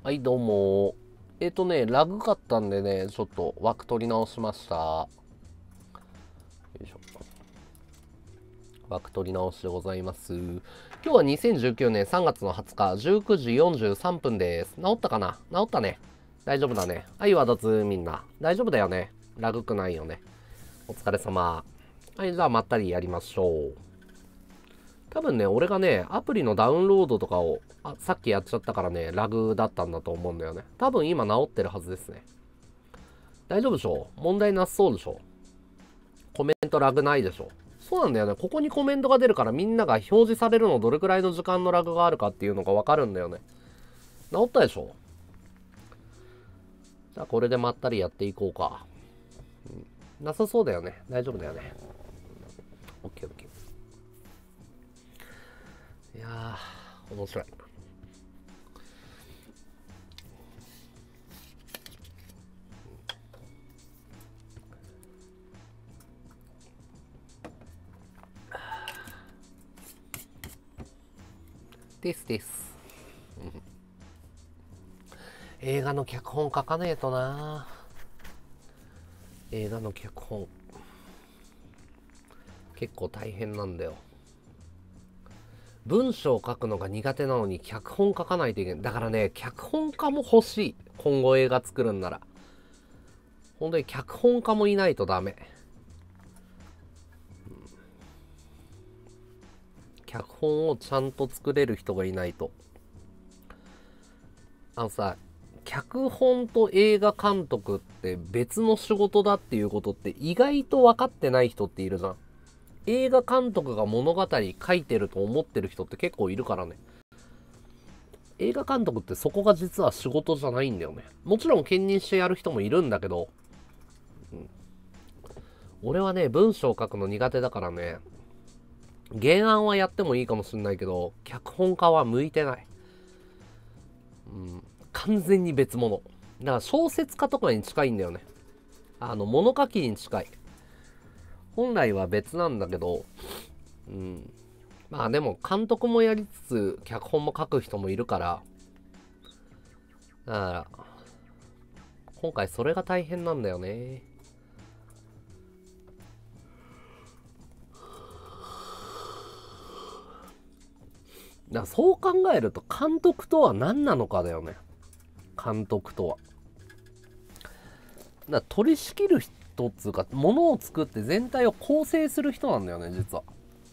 はい、どうも。ラグかったんでね、ちょっと枠取り直しました。よいしょ。枠取り直しでございます。今日は2019年3月の20日、19時43分です。治ったかな？治ったね。大丈夫だね。はい、わだつみんな。大丈夫だよね。ラグくないよね。お疲れ様。はい、じゃあまったりやりましょう。多分ね、俺がね、アプリのダウンロードとかをさっきやっちゃったからね、ラグだったんだと思うんだよね。多分今治ってるはずですね。大丈夫でしょ？問題なさそうでしょ？コメントラグないでしょ？そうなんだよね。ここにコメントが出るからみんなが表示されるのどれくらいの時間のラグがあるかっていうのがわかるんだよね。治ったでしょ？じゃあこれでまったりやっていこうか。なさそうだよね。大丈夫だよね。オッケーオッケー。いやー、面白い。ですです。映画の脚本書かねえとな。映画の脚本結構大変なんだよ。文章を書くのが苦手なのに脚本書かないといけない。だからね、脚本家も欲しい。今後映画作るんなら。本当に脚本家もいないとダメ。脚本をちゃんと作れる人がいないと。脚本と映画監督って別の仕事だっていうことって意外と分かってない人っているじゃん。映画監督が物語書いてると思ってる人って結構いるからね。映画監督ってそこが実は仕事じゃないんだよね。もちろん兼任してやる人もいるんだけど、俺はね、文章を書くの苦手だからね、原案はやってもいいかもしんないけど、脚本家は向いてない。完全に別物。だから小説家とかに近いんだよね。物書きに近い。本来は別なんだけど、まあでも監督もやりつつ、脚本も書く人もいるから、だから、今回それが大変なんだよね。だからそう考えると監督とは何なのかだよね。監督とは。だから取り仕切る人っつうか、ものを作って全体を構成する人なんだよね、実は。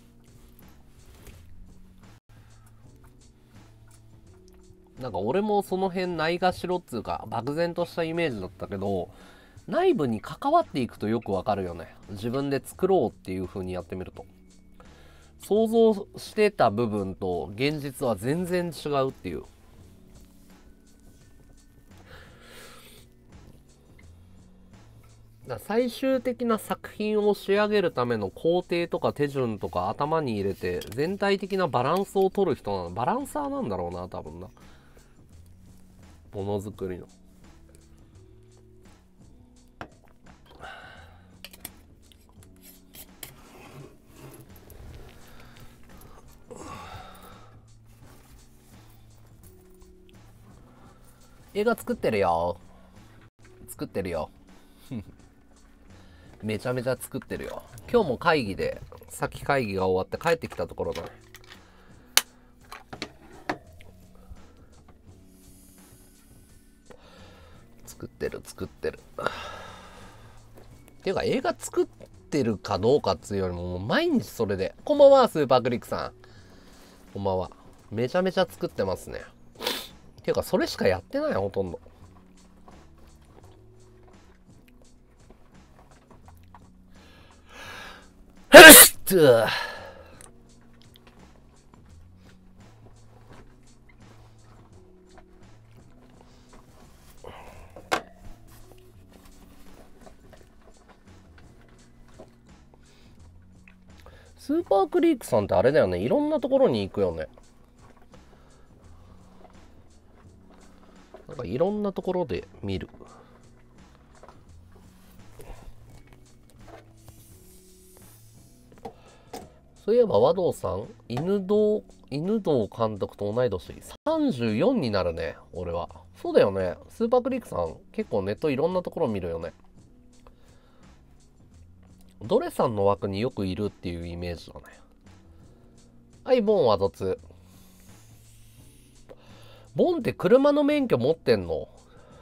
なんか俺もその辺ないがしろっつうか、漠然としたイメージだったけど、内部に関わっていくとよくわかるよね。自分で作ろうっていう風にやってみると。想像してた部分と現実は全然違うっていう。最終的な作品を仕上げるための工程とか手順とか頭に入れて全体的なバランスを取る人なの。バランサーなんだろうな、多分な。ものづくりの。映画作ってるよ。作ってるよ。めちゃめちゃ作ってるよ。今日も会議で、さっき会議が終わって帰ってきたところだね。作ってる。っていうか映画作ってるかどうかっつうよりも、もう毎日それで。こんばんは、スーパークリックさん。こんばんは。めちゃめちゃ作ってますね。っていうかそれしかやってない、ほとんど。スーパークリークさんってあれだよね。いろんなところに行くよね。なんかいろんなところで見る。 そういえば和道さん、犬堂監督と同い年、34になるね、俺は。そうだよね。スーパークリックさん、結構ネットいろんなところ見るよね。ドレさんの枠によくいるっていうイメージだね。はい、ボンは突。ボンって車の免許持ってんの？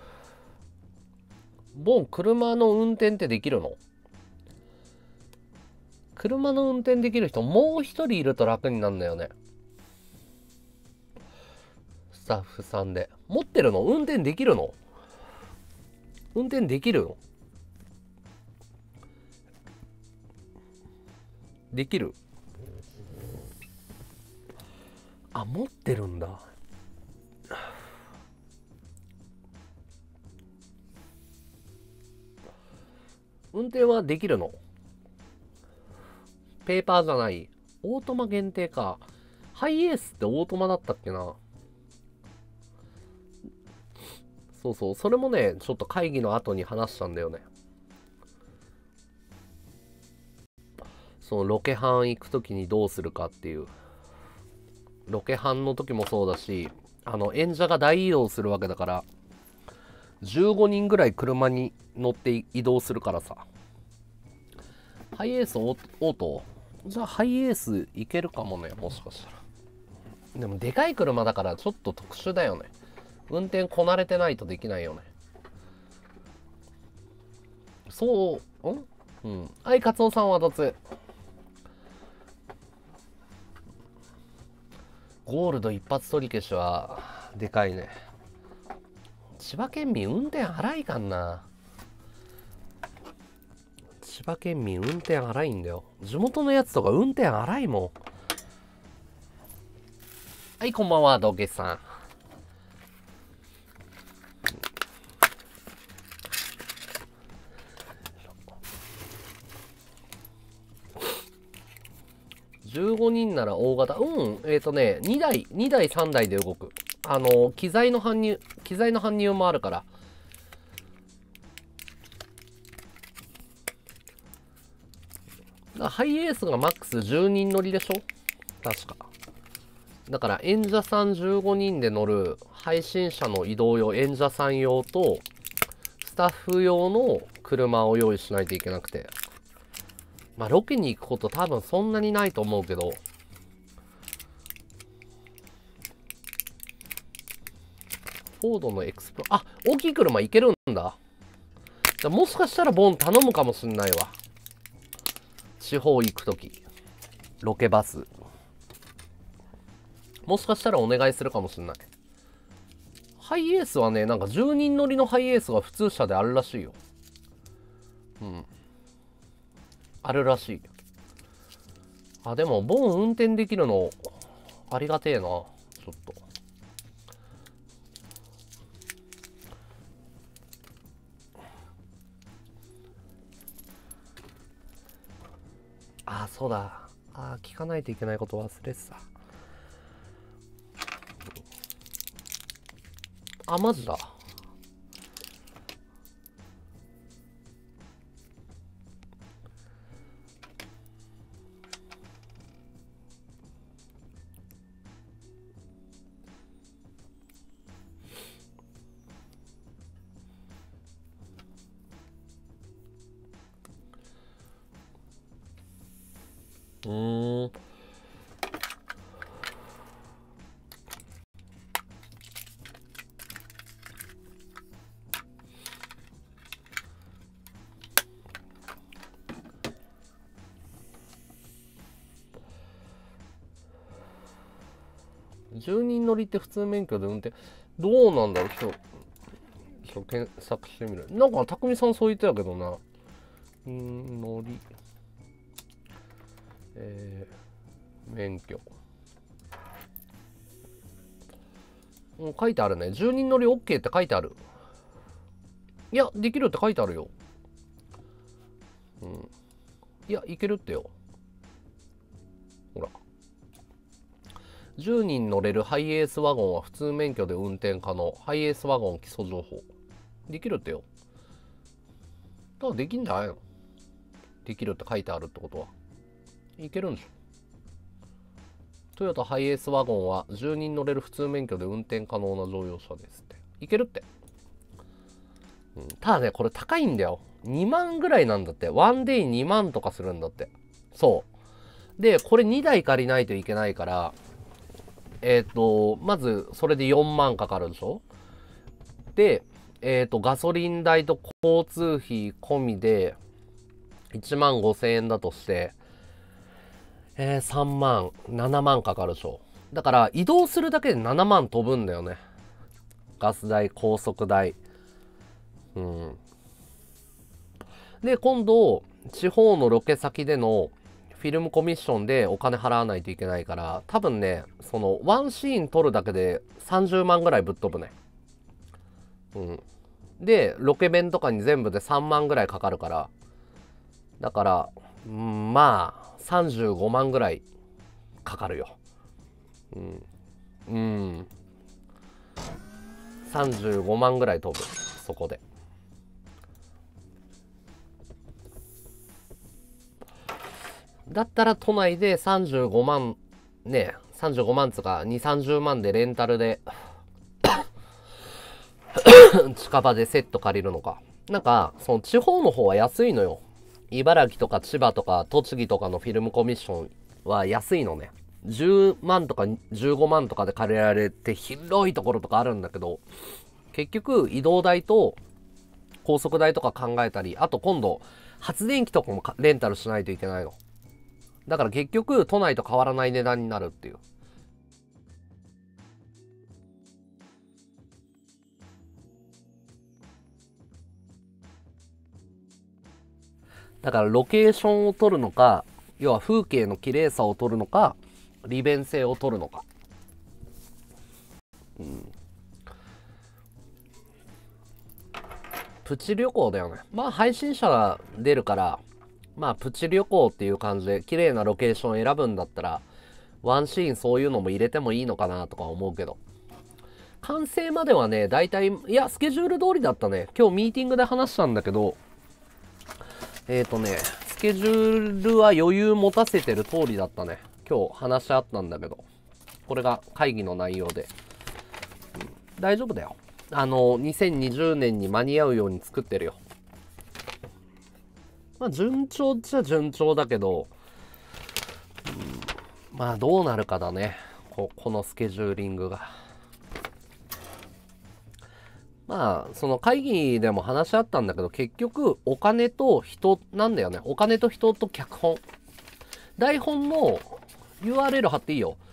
ボン、車の運転ってできるの？車の運転できる人もう一人いると楽になるんだよね。スタッフさんで。持ってるの？運転できるの？運転できるの？できる？あ、持ってるんだ。運転はできるの？ペーパーじゃない。オートマ限定か。ハイエースってオートマだったっけな。そうそう。それもね、ちょっと会議の後に話したんだよね。そのロケハン行くときにどうするかっていう。ロケハンの時もそうだし、演者が大移動するわけだから、15人ぐらい車に乗って移動するからさ。ハイエースオート？じゃあハイエースいけるかもね、もしかしたら。でもでかい車だからちょっと特殊だよね。運転こなれてないとできないよね。そう、うん。はい、カツオさんはどつ。ゴールド一発取り消しはでかいね。千葉県民運転荒いかんな。千葉県民運転荒いんだよ。地元のやつとか運転荒いもん。はい、こんばんは、道化師さん。15人なら大型。2台、3台で動く。機材の搬入もあるから。ハイエースがマックス10人乗りでしょ？確か。だから演者さん15人で乗る配信者の移動用演者さん用とスタッフ用の車を用意しないといけなくて。まあロケに行くこと多分そんなにないと思うけど。フォードのエクスプロ、あ、大きい車行けるんだ。じゃもしかしたらボン頼むかもしんないわ。地方行くとき。ロケバス。もしかしたらお願いするかもしんない。ハイエースはね、なんか10人乗りのハイエースが普通車であるらしいよ。うん。あるらしい。あ、でも、ボン運転できるの、ありがてえな。ちょっと。あ、そうだ。あ、聞かないといけないこと忘れてた。あ、マジだ。10人乗りって普通免許で運転、どうなんだろう。検索してみる。なんか、匠さんそう言ってたけどな。乗り、免許。書いてあるね。10人乗り OK って書いてある。いや、できるって書いてあるよ。うん。いや、いけるってよ。ほら。10人乗れるハイエースワゴンは普通免許で運転可能。ハイエースワゴン基礎情報。できるってよ。だからできんじゃないの？できるって書いてあるってことは。いけるんでしょ。 トヨタハイエースワゴンは10人乗れる普通免許で運転可能な乗用車ですって。いけるって。ただね、これ高いんだよ。2万ぐらいなんだって。ワンデイ2万とかするんだって。そう。で、これ2台借りないといけないから、まずそれで4万かかるでしょ。で、ガソリン代と交通費込みで1万5千円だとして、3万、7万かかるでしょ。だから移動するだけで7万飛ぶんだよね。ガス代、高速代。で、今度、地方のロケ先でのフィルムコミッションでお金払わないといけないから、多分ね、そのワンシーン撮るだけで30万ぐらいぶっ飛ぶね。で、ロケ弁とかに全部で3万ぐらいかかるから、だから、まあ、35万ぐらいかかるよ。35万ぐらい飛ぶ、そこで。だったら都内で35万、ね、35万つか2、30万でレンタルで近場でセット借りるのか。なんか、その地方の方は安いのよ。茨城とか千葉とか栃木とかのフィルムコミッションは安いのね。10万とか15万とかで借りられて広いところとかあるんだけど、結局移動代と高速代とか考えたり、あと今度発電機とかもレンタルしないといけないの。だから結局都内と変わらない値段になるっていう。だからロケーションを取るのか、要は風景の綺麗さを取るのか、利便性を取るのか。プチ旅行だよね。まあ配信者が出るから、まあプチ旅行っていう感じで綺麗なロケーションを選ぶんだったら、ワンシーンそういうのも入れてもいいのかなとか思うけど。完成まではね、大体、いや、スケジュール通りだったね。今日ミーティングで話したんだけど、スケジュールは余裕持たせてる通りだったね。今日話し合ったんだけど、これが会議の内容で。大丈夫だよ。2020年に間に合うように作ってるよ。まあ、順調っちゃ順調だけど、まあ、どうなるかだね。このスケジューリングが。まあ、その会議でも話し合ったんだけど、結局、お金と人なんだよね。お金と人と脚本。台本の URL 貼っていいよ。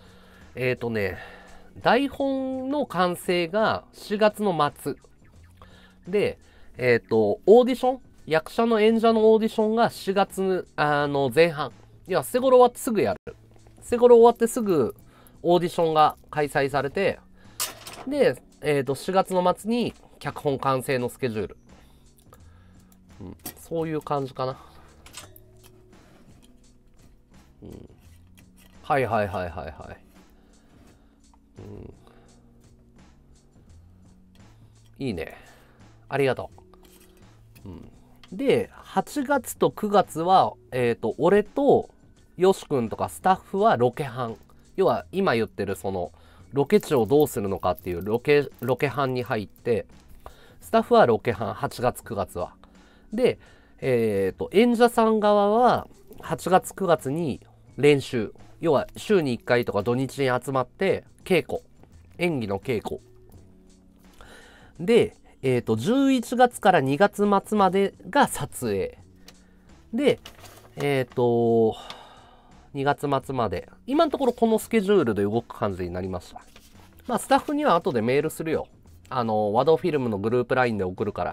台本の完成が4月の末。で、オーディション役者の演者のオーディションが4月、前半。いや、セゴロ終わってすぐやる。セゴロ終わってすぐオーディションが開催されて、で、4月の末に脚本完成のスケジュール。そういう感じかな。はいはいはいはいはい。いいね。ありがとう。で、8月と9月は、俺とよしくんとかスタッフはロケハン。要は今言ってるその、ロケ地をどうするのかっていうロケハンに入って、スタッフはロケハン、8月9月は。で、演者さん側は8月9月に練習。要は週に1回とか土日に集まって稽古。演技の稽古。で、11月から2月末までが撮影。で、2月末まで。今のところこのスケジュールで動く感じになりました。まあ、スタッフには後でメールするよ。ワドフィルムのグループ LINE で送るから。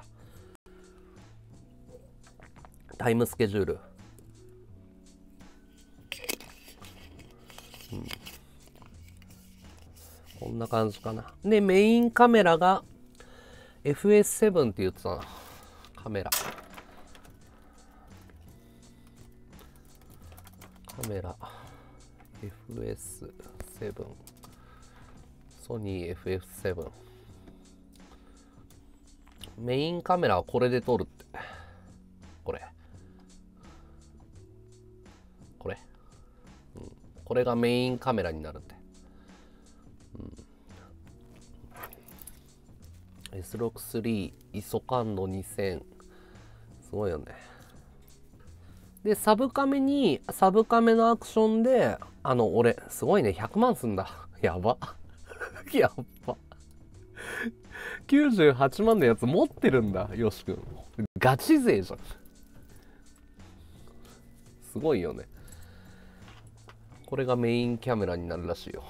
タイムスケジュール。こんな感じかな。で、メインカメラが FS7 って言ってたな。カメラ。FS7。ソニー FF7。メインカメラはこれで撮るって。これ。 これがメインカメラになるって。S6-3 ISO感度2000、すごいよね。でサブカメのアクションで俺すごいね、100万すんだ。やばやっば98万のやつ持ってるんだ、よしくん。ガチ勢じゃん。すごいよね。これがメインキャメラになるらしいよ。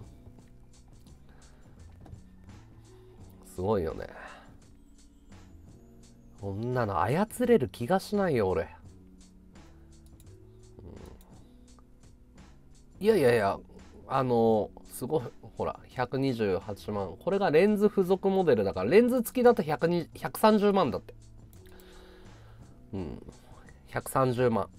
すごいよね。こんなの操れる気がしないよ俺。いやいやいや、すごい、ほら、128万。これがレンズ付属モデルだから、レンズ付きだと130万だって。130万。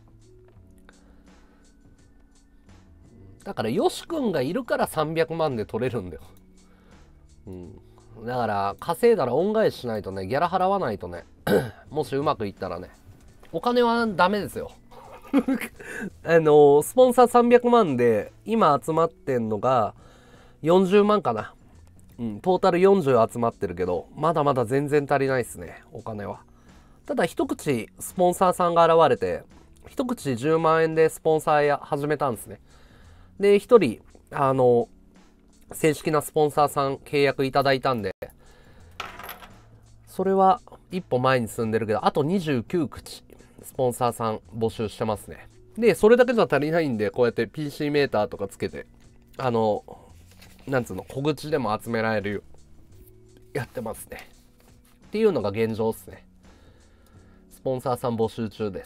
だから、よしくんがいるから300万で撮れるんだよ。だから、稼いだら恩返ししないとね、ギャラ払わないとね、もしうまくいったらね、お金はダメですよ。スポンサー300万で今集まってんのが40万かな。トータル40集まってるけど、まだまだ全然足りないですね、お金は。ただ一口スポンサーさんが現れて、一口10万円でスポンサー始めたんですね。で、一人正式なスポンサーさん契約いただいたんで、それは一歩前に進んでるけど、あと29口スポンサーさん募集してますね。で、それだけじゃ足りないんで、こうやって PC メーターとかつけて、なんつうの、小口でも集められるようやってますね。っていうのが現状ですね。スポンサーさん募集中です。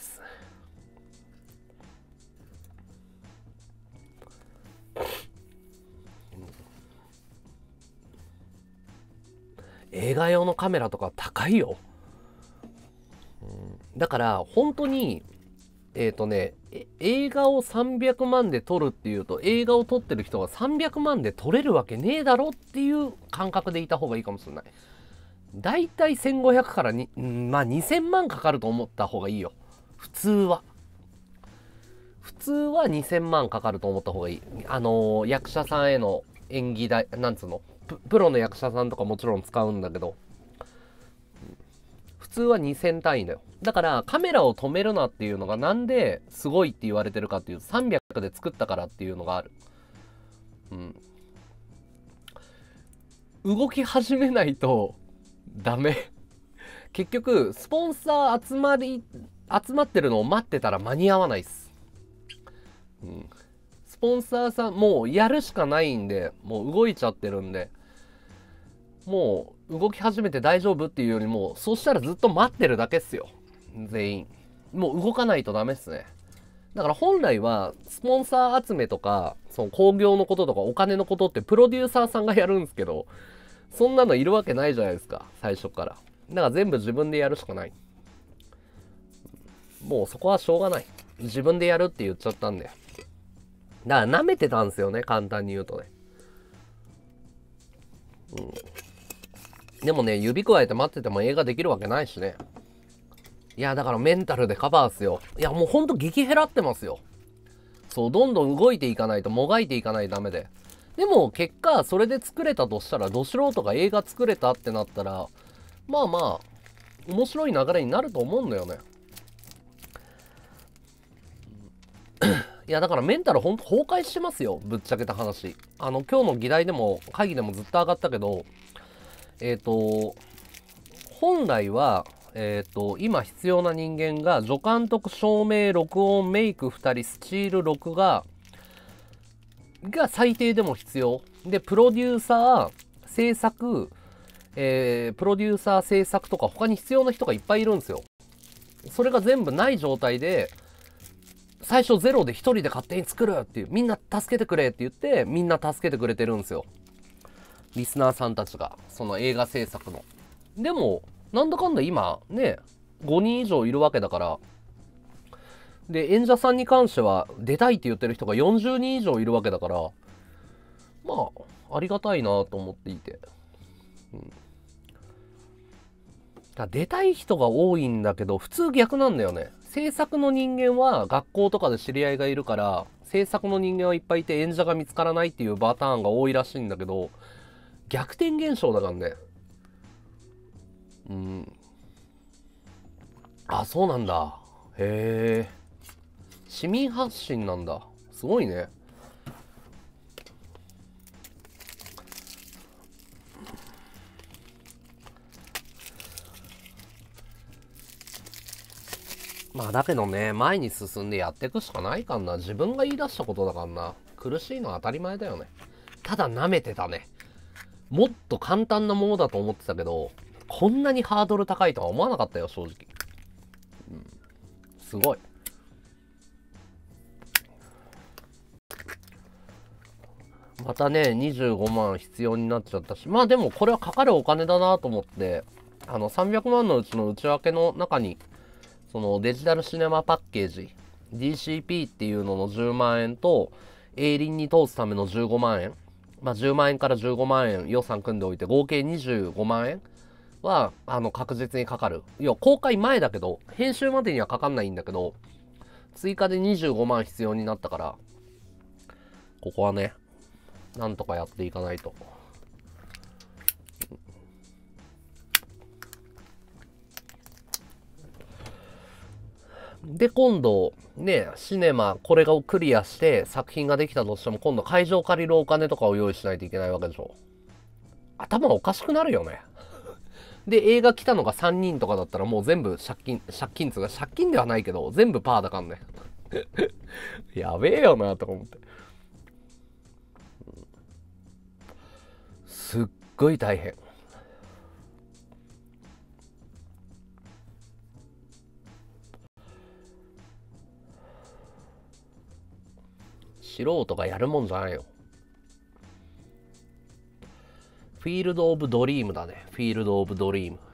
映画用のカメラとか高いよ。だから本当に映画を300万で撮るっていうと、映画を撮ってる人が300万で撮れるわけねえだろっていう感覚でいた方がいいかもしれない。だいたい1500から2000万かかると思った方がいいよ。普通は2000万かかると思った方がいい。役者さんへの演技代、なんつうの、プロの役者さんとかもちろん使うんだけど、普通は2000単位だよ。だからカメラを止めるなっていうのがなんですごいって言われてるかっていうと、300で作ったからっていうのがある。動き始めないとダメ。結局スポンサー集まってるのを待ってたら間に合わないっす。スポンサーさんもうやるしかないんで、もう動いちゃってるんで、もう動き始めて大丈夫っていうよりも、そしたらずっと待ってるだけっすよ、全員。もう動かないとダメっすね。だから本来はスポンサー集めとか、その興行のこととかお金のことってプロデューサーさんがやるんですけど、そんなのいるわけないじゃないですか、最初から。だから全部自分でやるしかない。もうそこはしょうがない。自分でやるって言っちゃったんで。だから舐めてたんですよね、簡単に言うとね。でもね、指くわえて待ってても映画できるわけないしね。いや、だからメンタルでカバーっすよ。いや、もうほんと激減らってますよ。そう、どんどん動いていかないと、もがいていかないとダメで。でも、結果、それで作れたとしたら、ど素人が映画作れたってなったら、まあまあ、面白い流れになると思うんだよね。いや、だからメンタルほんと崩壊してますよ。ぶっちゃけた話。今日の議題でも、会議でもずっと上がったけど、本来は、今必要な人間が助監督、照明、録音、メイク2人、スチール、録画が最低でも必要で、プロデューサー制作とか他に必要な人がいっぱいいるんですよ。それが全部ない状態で、最初ゼロで一人で勝手に作るっていう、みんな助けてくれって言って、みんな助けてくれてるんですよ、リスナーさんたちが。その映画制作の。でもなんだかんだ今ね、5人以上いるわけだから。で、演者さんに関しては出たいって言ってる人が40人以上いるわけだから、まあありがたいなと思っていて、だ出たい人が多いんだけど、普通逆なんだよね。 制作の人間は学校とかで知り合いがいるから、制作の人間はいっぱいいて演者が見つからないっていうパターンが多いらしいんだけど、逆転現象だからね。うん。あ、そうなんだ。へえ。市民発信なんだ。すごいね。まあだけどね、前に進んでやっていくしかないかんな。自分が言い出したことだからな。苦しいのは当たり前だよね。ただ舐めてたね。もっと簡単なものだと思ってたけど、こんなにハードル高いとは思わなかったよ、正直。うん、すごい。またね、25万必要になっちゃったし、まあでもこれはかかるお金だなと思って、300万のうちの内訳の中に、そのデジタルシネマパッケージ、DCP っていうのの10万円と、営林に通すための15万円、まあ10万円から15万円予算組んでおいて、合計25万円は、確実にかかる。いや、公開前だけど、編集までにはかかんないんだけど、追加で25万必要になったから、ここはね、なんとかやっていかないと。で、今度、ね、シネマ、これをクリアして作品ができたとしても、今度会場借りるお金とかを用意しないといけないわけでしょ。頭おかしくなるよね。で、映画来たのが3人とかだったらもう全部借金つうか、借金ではないけど、全部パーだかんね。やべえよな、とか思って。すっごい大変。素人がやるもんじゃないよ。フィールド・オブ・ドリームだね。フィールド・オブ・ドリーム。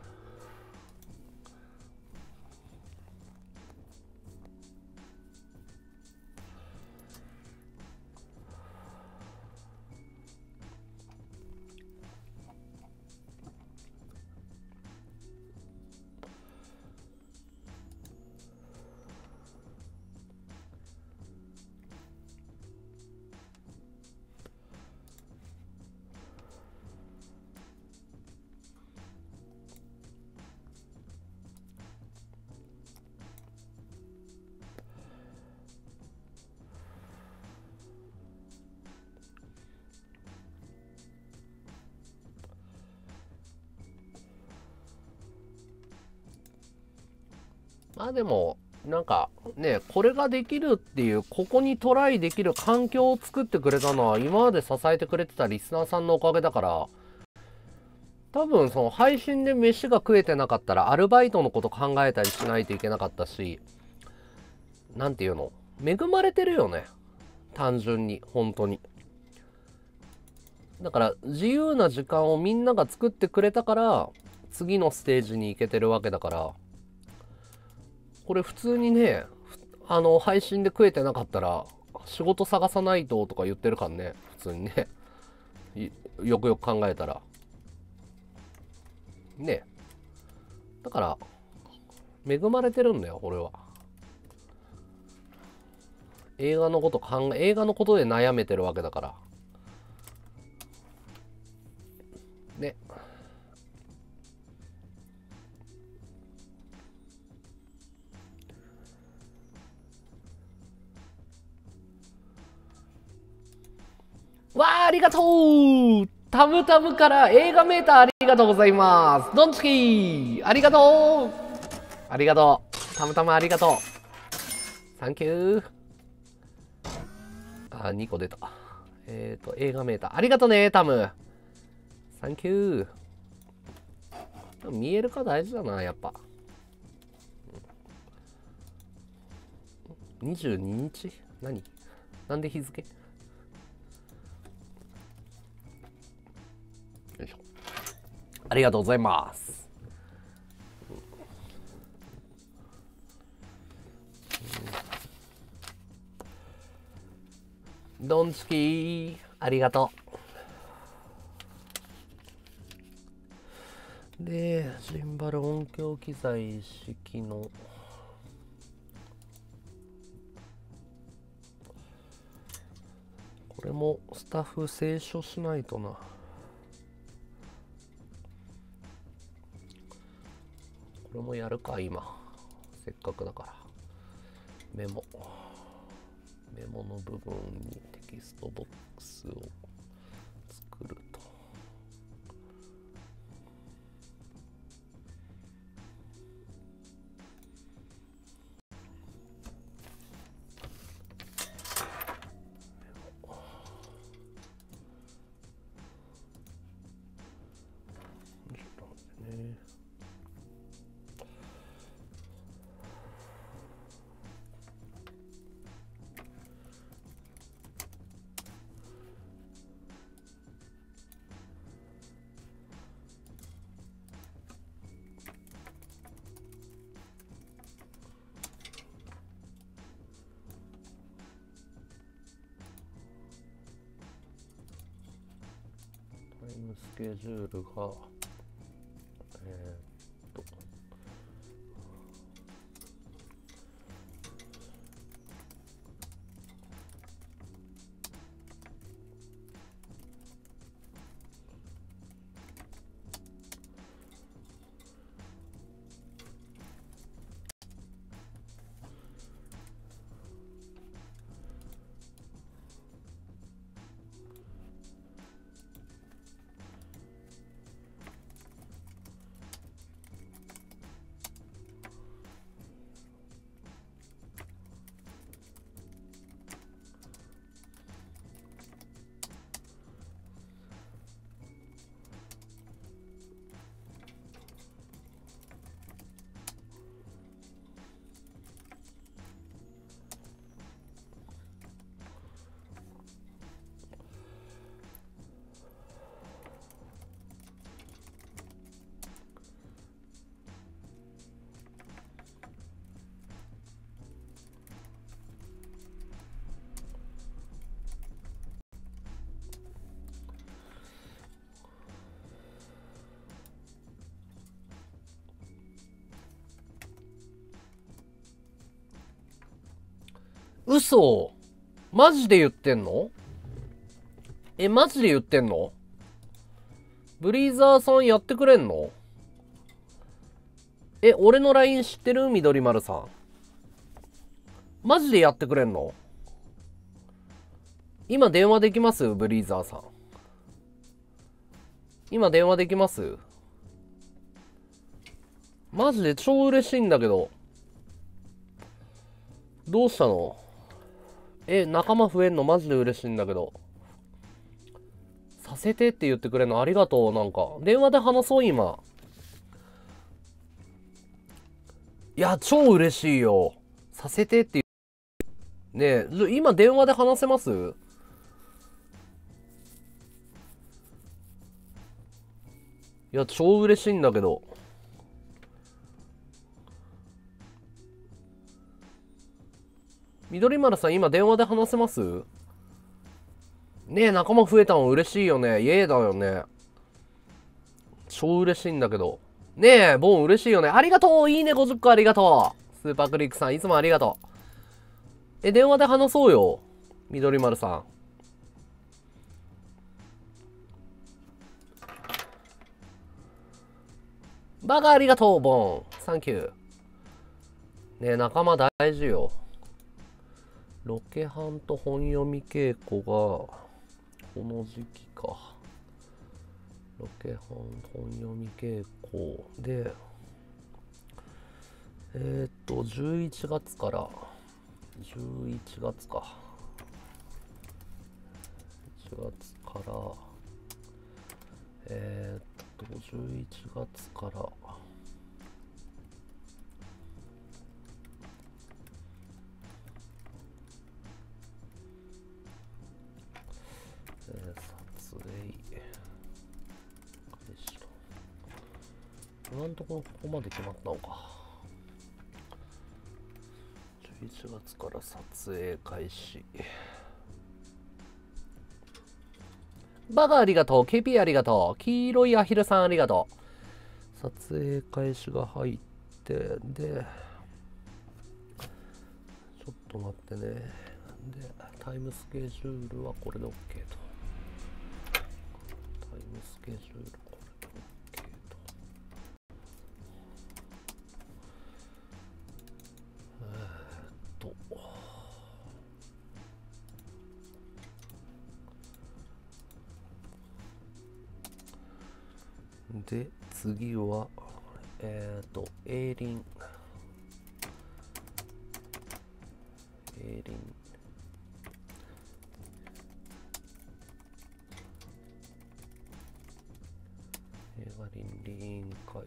まあでも、なんかね、これができるっていう、ここにトライできる環境を作ってくれたのは、今まで支えてくれてたリスナーさんのおかげだから、多分その配信で飯が食えてなかったら、アルバイトのこと考えたりしないといけなかったし、なんていうの、恵まれてるよね。単純に、本当に。だから、自由な時間をみんなが作ってくれたから、次のステージに行けてるわけだから、これ普通にね、配信で食えてなかったら、仕事探さないととか言ってるからね、普通にね。よくよく考えたら。ね。だから、恵まれてるんだよ、俺は。映画のことで悩めてるわけだから。ね。わあ、ありがとうタムタムから映画メーターありがとうございます。ドンチキーありがとうありがとう。たむたむありがとう。サンキュー。あ、2個出た。映画メーター。ありがとね、タム。サンキュー。見えるか大事だな、やっぱ。22日何なんで日付よいしょ。ありがとうございます。ドンチキーありがとう。で、ジンバル音響機材式のこれもスタッフ清書しないとな。これもやるか、今。せっかくだから。メモの部分にテキストボックスを作ると。タイムスケジュールが、嘘、マジで言ってんの？マジで言ってんの？ブリーザーさんやってくれんの？俺の LINE 知ってる？緑丸さん。マジでやってくれんの？今電話できます？ブリーザーさん。今電話できます？マジで超嬉しいんだけど。どうしたの？仲間増えんのマジで嬉しいんだけど。させてって言ってくれるのありがとう。なんか、電話で話そう、今。いや、超嬉しいよ。させてってねえ、今電話で話せます？いや、超嬉しいんだけど。緑丸さん、今電話で話せます？ねえ、仲間増えたの嬉しいよね。イエーだよね。超嬉しいんだけど。ねえ、ボン嬉しいよね。ありがとう。いいね50個ありがとう。スーパークリックさん、いつもありがとう。電話で話そうよ。緑丸さん。バカありがとう、ボン。サンキュー。ねえ、仲間大事よ。ロケハンと本読み稽古が、この時期か。ロケハン、本読み稽古で、11月から、11月か。1月から、11月から、撮影開始と。今のところここまで決まったのか。11月から撮影開始。バカありがとう。KP ありがとう。黄色いアヒルさんありがとう。撮影開始が入って、で、ちょっと待ってね。 でタイムスケジュールはこれで OK と。タイムスケジュールこれで OK と。で次はエーリンエガ倫理委員会、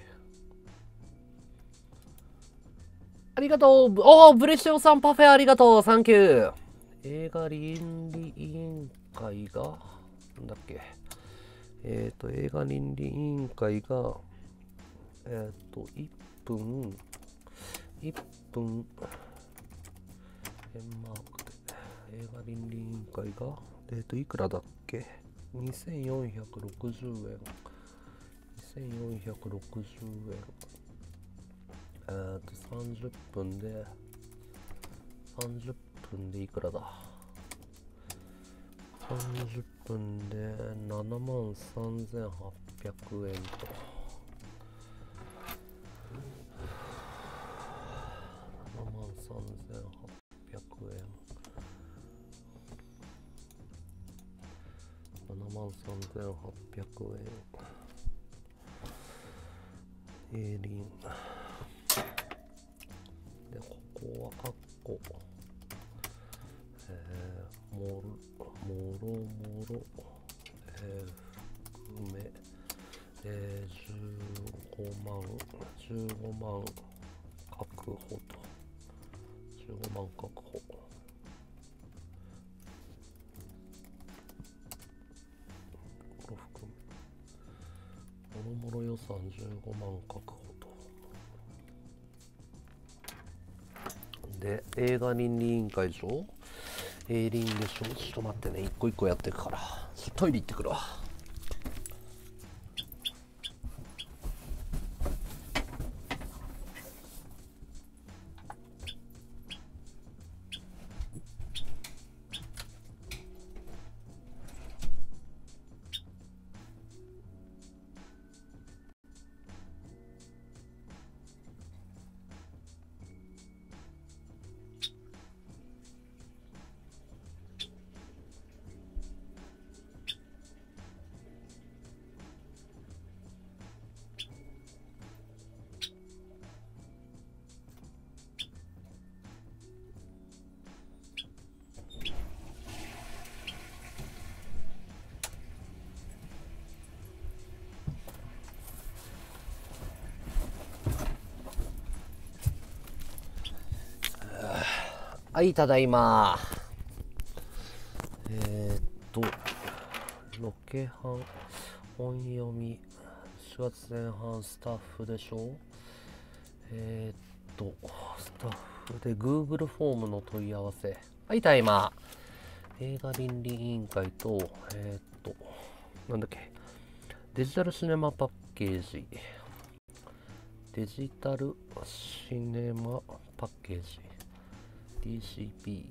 ありがとう。おー、ブレシオさんパフェありがとう。サンキュー。映画倫理委員会がなんだっけ、映画倫理委員会が1分円マークで、映画倫理委員会がいくらだっけ、2460円。30分でいくらだ、30分で73,800円と。73,800円。73,800円。エーリン。で、ここはカッコ。もろもろ、含め、15万確保と。15万確保。もろもろ予算15万確保と。で、映画倫理委員会上エーリンでしょ。ちょっと待ってね、一個一個やっていくから。トイレ行ってくるわ。はい、ただいま。ロケハン、本読み、4月前半スタッフでしょ。スタッフで Google フォームの問い合わせ。はい、ただいま。映画倫理委員会と、なんだっけ、デジタルシネマパッケージ。デジタルシネマパッケージ。DCP。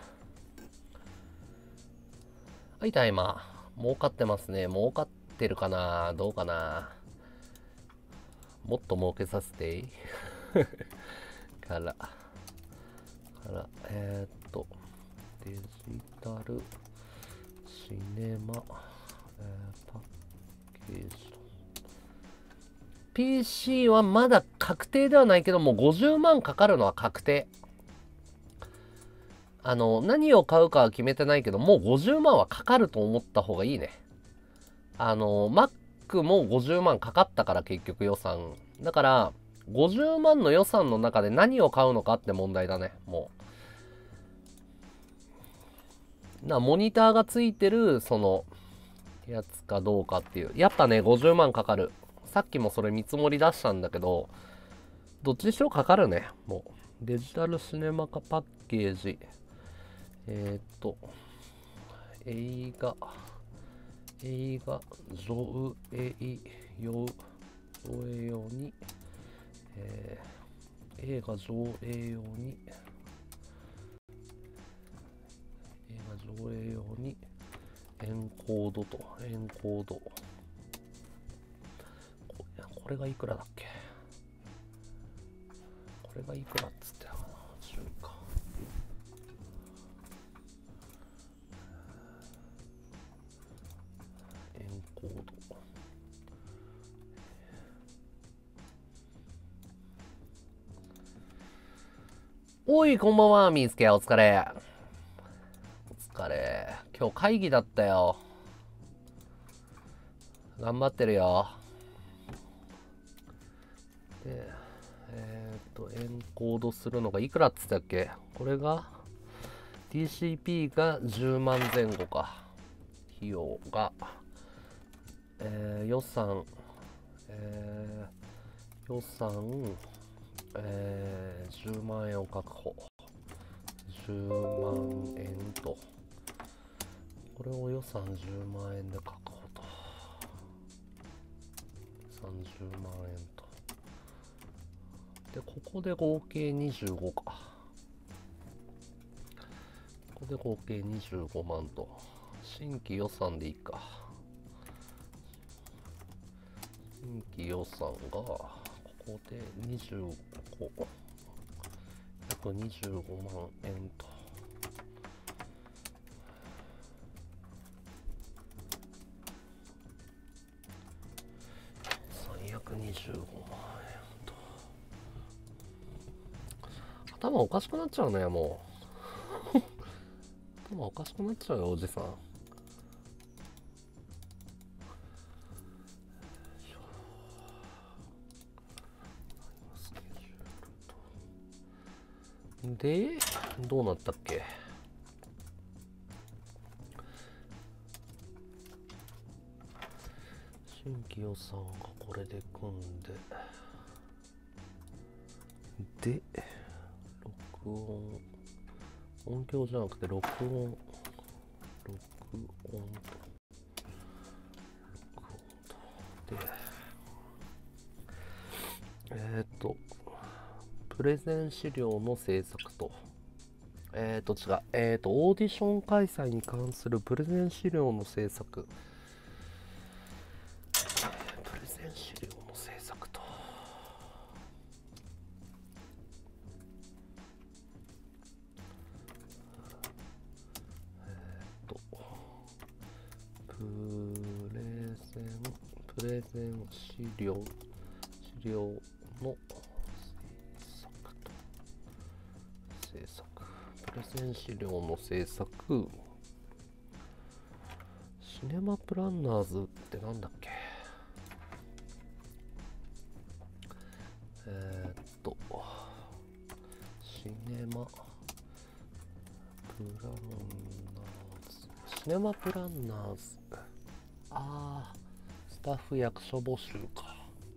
はい、ただいま。儲かってますね。儲かってるかな、どうかな。もっと儲けさせてから、デジタルシネマ、パッケージ。PC はまだ確定ではないけども、50万かかるのは確定。何を買うかは決めてないけど、もう50万はかかると思った方がいいね。Mac も50万かかったから結局予算。だから、50万の予算の中で何を買うのかって問題だね、もう。モニターがついてる、その、やつかどうかっていう。やっぱね、50万かかる。さっきもそれ見積もり出したんだけど、どっちにしろかかるね、もう。デジタルシネマ化パッケージ。映画上映用に、映画上映用に上映用にエンコードと、エンコード。これがいくらだっけ？これがいくらっつってたかな、10か。エンコード。おい、こんばんは、みーすけ、お疲れ。お疲れ。今日会議だったよ。頑張ってるよ。で、エンコードするのがいくらっつったっけ？これが TCP が10万前後か。費用が、予算、10万円を確保。10万円と。これを予算10万円で確保と。30万円と。で、ここで合計25か。ここで合計25万と。新規予算でいいか。新規予算が、ここで25、約25万円と。約25万円と。頭おかしくなっちゃうね、もう。頭おかしくなっちゃうよ、おじさん。で、どうなったっけ？新規予算がこれで組んで、で、録音、音響じゃなくて録音と、で、プレゼン資料の制作と、違う、オーディション開催に関するプレゼン資料の制作、プレゼン資料の制作と、プレゼン資料の制作、プレゼン資料の制作、シネマプランナーズってなんだっけ？シネマプランナーズ、シネマプランナーズ、あー、スタッフ役所募集か。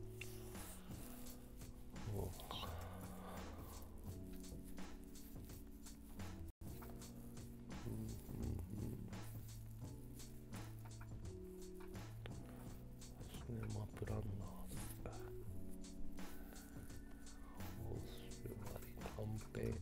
シネマプランナーズ、報酬割カンペ、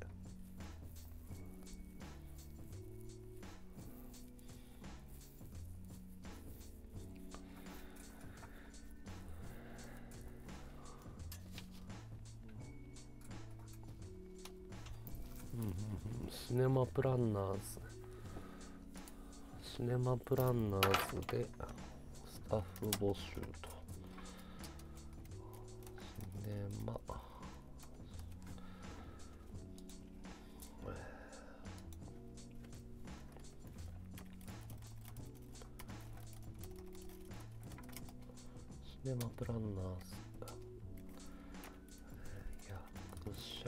シネマプランナーズ、シネマプランナーズでスタッフ募集と、シネマシネマプランナーズ、役者、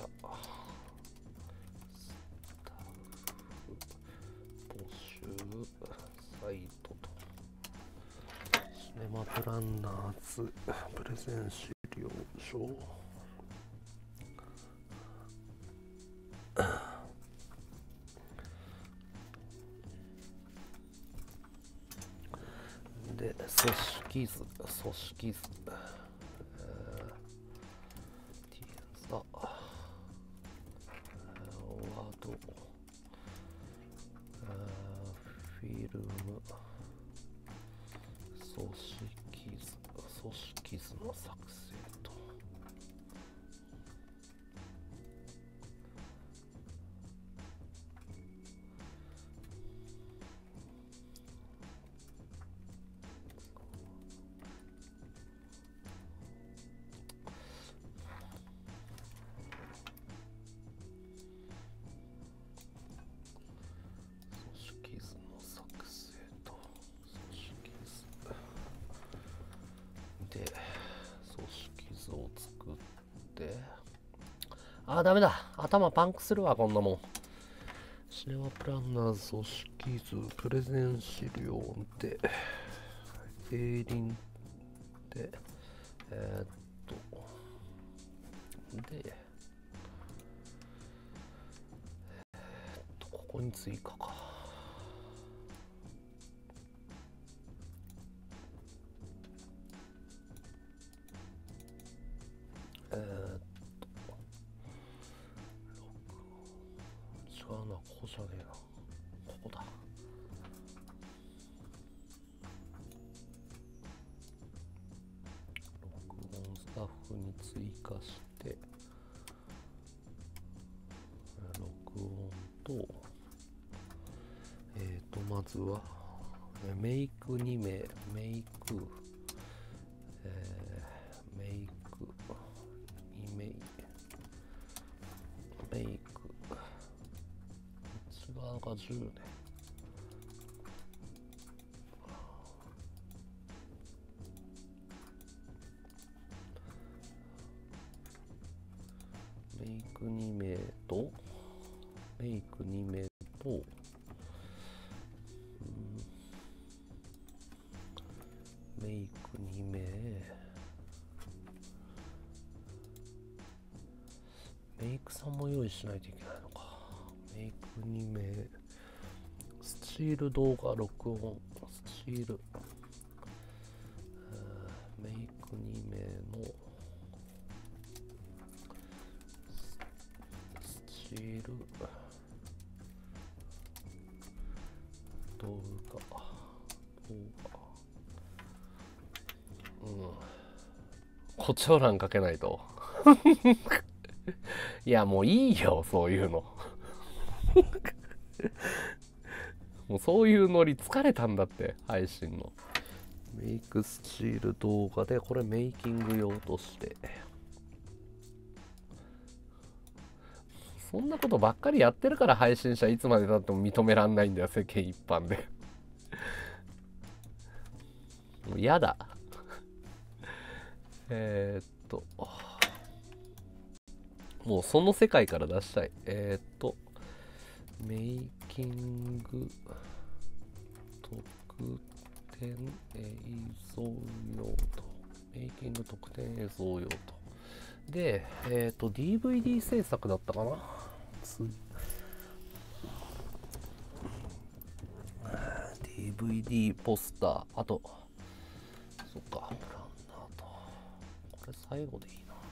スタッフ募集サイトと、シネマプランナーズプレゼン資料書、で、組織図、ワード、 織図の作成と。を作って、あーダメだ、頭パンクするわこんなもん。シネマプランナーズ組織図プレゼン資料でエリンででここに追加か。違うな、ここじゃねえな、ここだ。録音スタッフに追加して、録音と、まずはメイク2名、メイク2名、メイク内側が10ね。メイク2名とメイク2名とメイク2名、メイクさんも用意しないといけないのか。メイク2名、スチール動画録音、スチール、メイク2名のスチール動画、誇張欄かけないといやもういいよそういうのもうそういうノリ疲れたんだって。配信のメイクスチール動画で、これメイキング用として、そんなことばっかりやってるから配信者いつまでたっても認めらんないんだよ、世間一般でもうやだもうその世界から出したい。メイキング特典映像用と、メイキング特典映像用と。で、DVD 制作だったかな。DVD ポスター、あと、そっか、プランナーと、これ最後でいいな。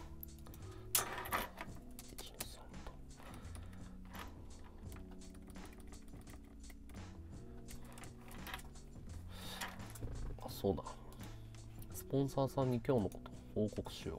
そうだ、スポンサーさんに今日のこと報告しよう。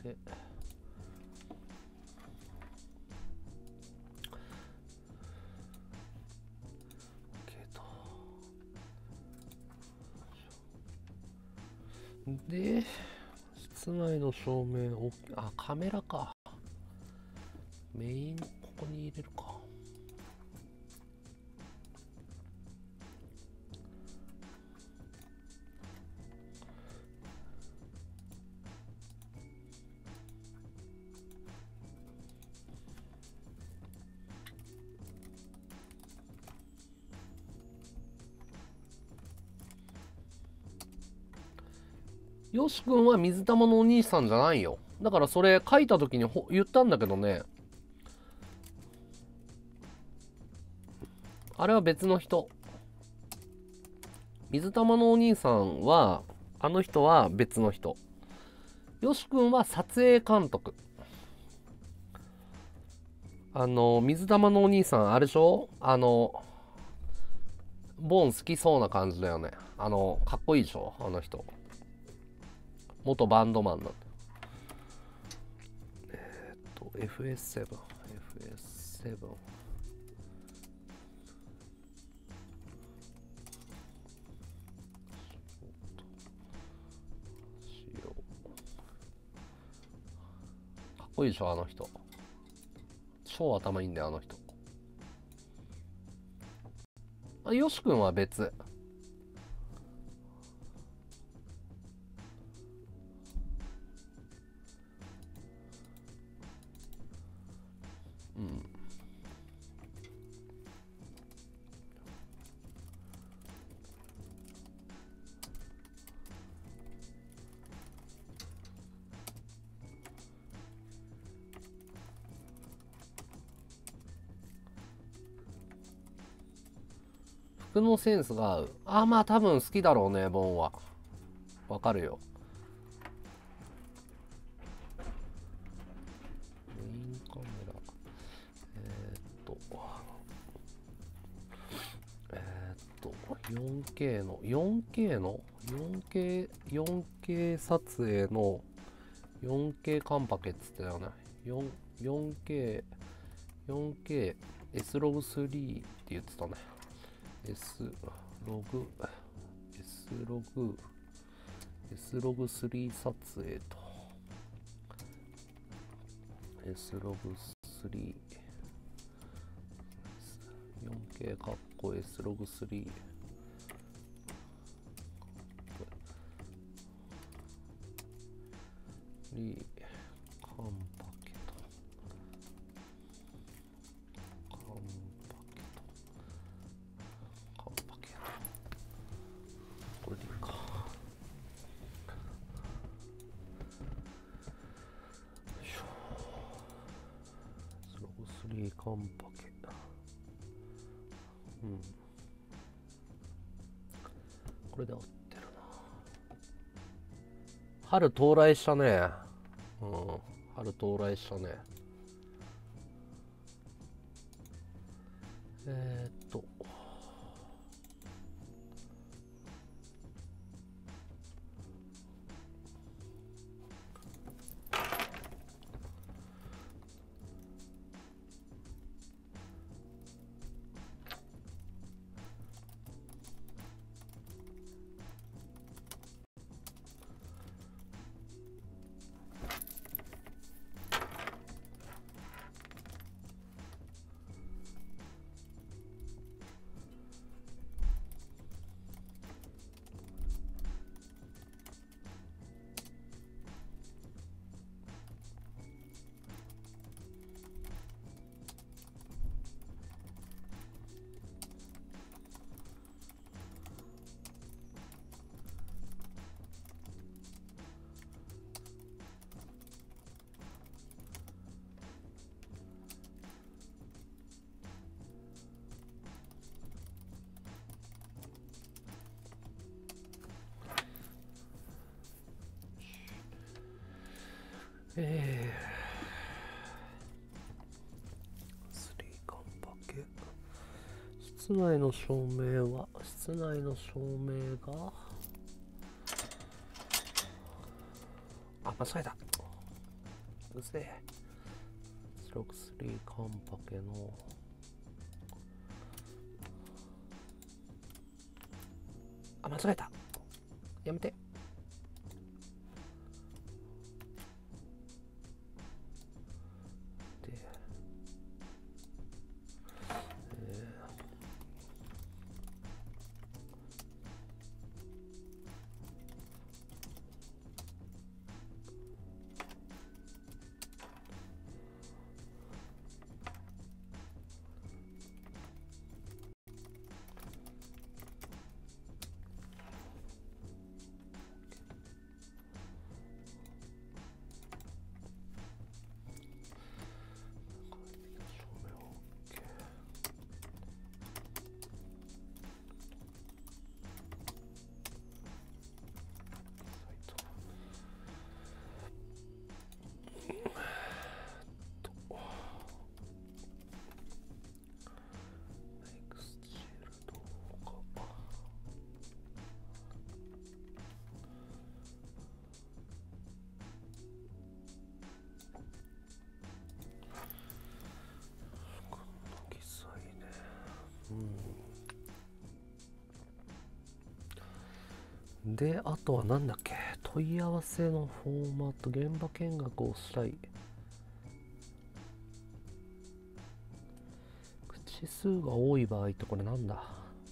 でで、室内の照明を、あ、カメラか。メイン、ここに入れるか。よし君は水玉のお兄さんじゃないよ。だからそれ書いた時に言ったんだけどね。あれは別の人。水玉のお兄さんは、あの人は別の人。よし君は撮影監督。水玉のお兄さん、あれでしょ？ボーン好きそうな感じだよね。かっこいいでしょ？あの人。元バンドマンなんだ。FS7。FS7。かっこいいでしょ、あの人。超頭いいんだよ、あの人。あ、よし君は別。うん。服のセンスが合う。あ、まあ多分好きだろうね、ボンは。わかるよ。メインカメラ。4K の 4K 撮影の 4K カンパケっつってたよね。4K S-Log3 って言ってたね。S-Log3 撮影と S-Log3 4K かっこ S-Log3 カンパケとこれでいいか。S-Log3 カンパケ。うん。これで合ってるな。春到来したね。うん。春到来したね。3カンパケ。室内の照明があ、間違えた。 うぜえ。6-3カンパケの間違えた。やめて。で、で、あとはなんだっけ、問い合わせのフォーマット、現場見学をしたい。口数が多い場合ってこれなんだ。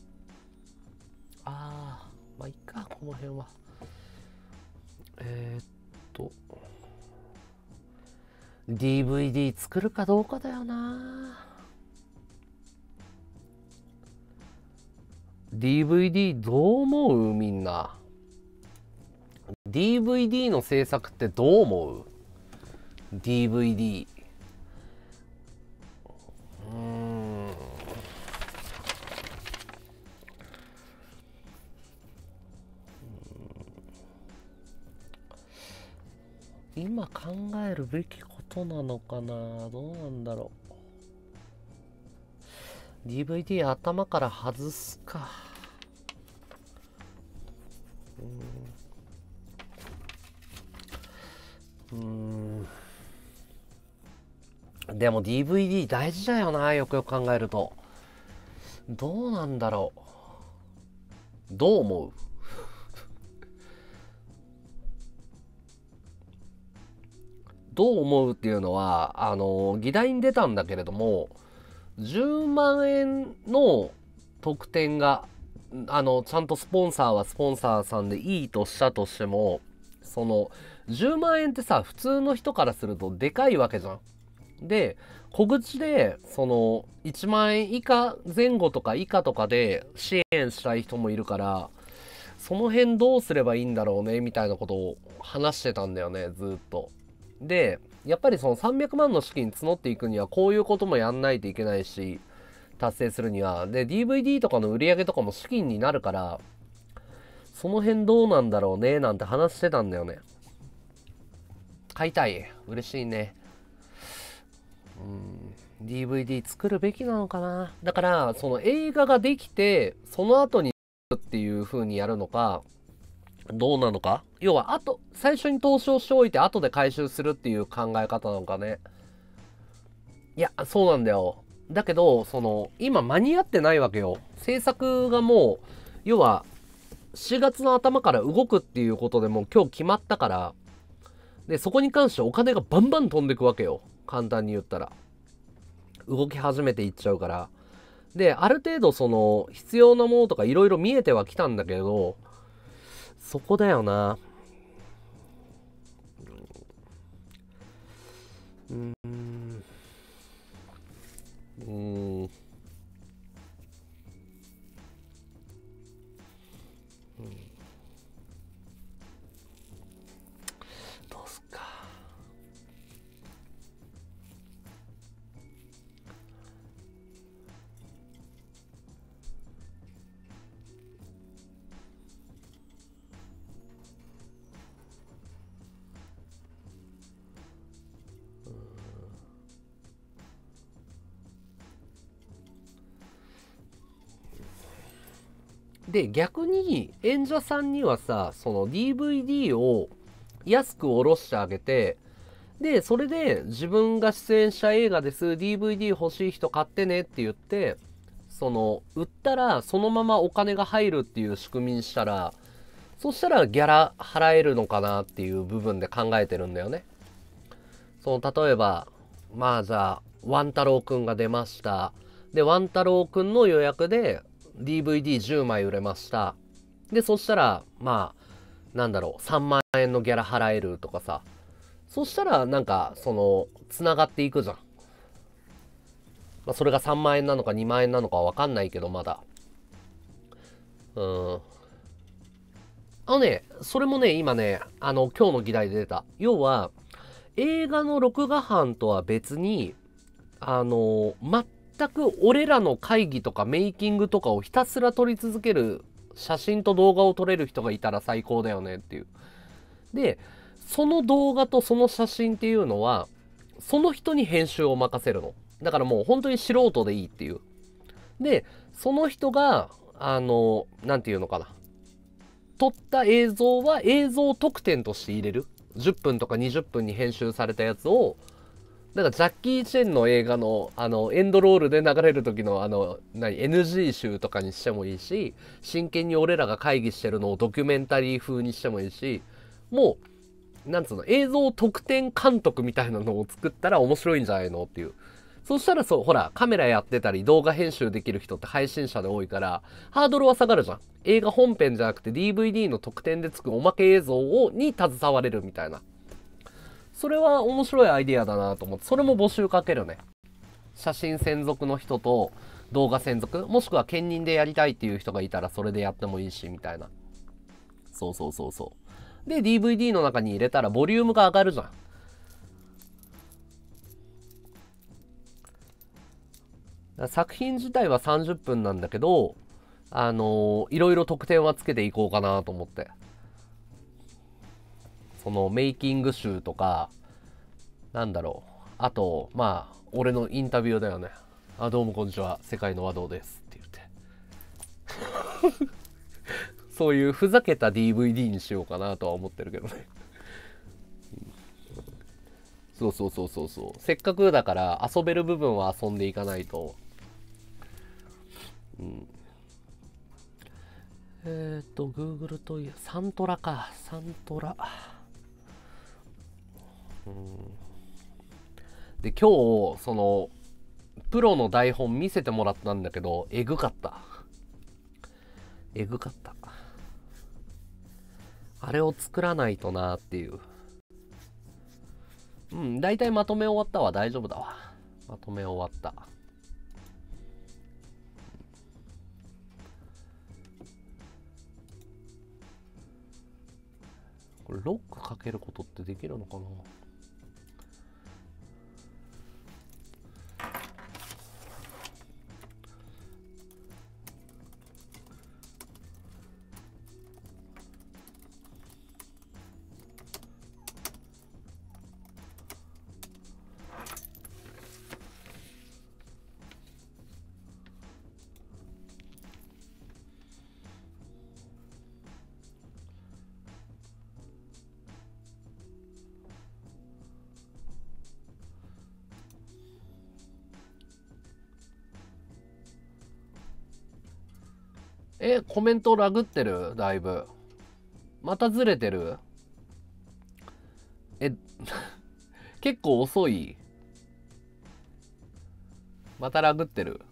まあいいか、この辺は。DVD 作るかどうかだよな。DVD どう思う？みんな。DVD の制作ってどう思う？ DVD。今考えるべきことなのかな。どうなんだろう。DVD 頭から外すか。でも DVD 大事だよな、よくよく考えると。どうなんだろう。どう思う？どう思うっていうのは、議題に出たんだけれども、10万円の特典が、ちゃんとスポンサーはスポンサーさんでいいとしたとしても、その、10万円ってさ、普通の人からするとでかいわけじゃん。で、小口で、1万円以下前後とか以下とかで支援したい人もいるから、その辺どうすればいいんだろうね、みたいなことを話してたんだよね、ずっと。で、やっぱりその300万の資金募っていくにはこういうこともやんないといけないし、達成するには。で、DVD とかの売り上げとかも資金になるから、その辺どうなんだろうね、なんて話してたんだよね。買いたい。嬉しいね。DVD 作るべきなのかな。だから、その映画ができて、その後にっていう風にやるのか、どうなのか。要は、最初に投資をしておいて、後で回収するっていう考え方なのかね。いや、そうなんだよ。だけど、今間に合ってないわけよ。制作がもう、要は、4月の頭から動くっていうことでもう今日決まったから、で、そこに関してお金がバンバン飛んでくわけよ。簡単に言ったら。動き始めていっちゃうから。で、ある程度必要なものとかいろいろ見えてはきたんだけど、そこだよな。どうすっか。で、逆に演者さんにはさ、その DVD を安く下ろしてあげて、 で、それで自分が出演した映画です、DVD 欲しい人買ってねって言って、売ったらそのままお金が入るっていう仕組みにしたら、そしたらギャラ払えるのかなっていう部分で考えてるんだよね。例えば、まあじゃあ、ワン太郎くんが出ました。で、ワン太郎くんの予約で DVD10 枚売れました。で、そしたら、まあ、3万円のギャラ払えるとかさ。そしたら、繋がっていくじゃん。まあ、それが3万円なのか2万円なのかはわかんないけど、まだ。うん。それもね、今ね、今日の議題で出た。要は、映画の録画班とは別に、全く俺らの会議とかメイキングとかをひたすら撮り続ける写真と動画を撮れる人がいたら最高だよねっていう。で、その動画とその写真っていうのは、その人に編集を任せるの。だからもう本当に素人でいいっていう。で、その人が、なんていうのかな。撮った映像は映像特典として入れる。10分とか20分に編集されたやつを、ジャッキー・チェンの映画の、エンドロールで流れる時の、NG 集とかにしてもいいし、真剣に俺らが会議してるのをドキュメンタリー風にしてもいいし、もう、映像特典監督みたいなのを作ったら面白いんじゃないのっていう。そしたらほら、カメラやってたり動画編集できる人って配信者で多いから、ハードルは下がるじゃん。映画本編じゃなくて DVD の特典でつくおまけ映像に携われるみたいな。それは面白いアイディアだなと思って、それも募集かけるね。写真専属の人と動画専属、もしくは兼任でやりたいっていう人がいたらそれでやってもいいし、みたいな。そうそうそうそう。で、DVD の中に入れたらボリュームが上がるじゃん。作品自体は30分なんだけど、いろいろ特典はつけていこうかなと思って。メイキング集とか、あと、まあ、俺のインタビューだよね。どうもこんにちは。世界の和道です。って言って。そういうふざけた DVD にしようかなとは思ってるけどね。そうそうそうそうそう。せっかくだから遊べる部分は遊んでいかないと。うん。Google といえ、サントラか。サントラ。うん。で、今日、プロの台本見せてもらったんだけど、えぐかった。えぐかった。あれを作らないとなーっていう。うん、だいたいまとめ終わったわ。大丈夫だわ。まとめ終わった。これロックかけることってできるのかな。コメントラグってるだいぶ。またずれてる。結構遅い。またラグってる。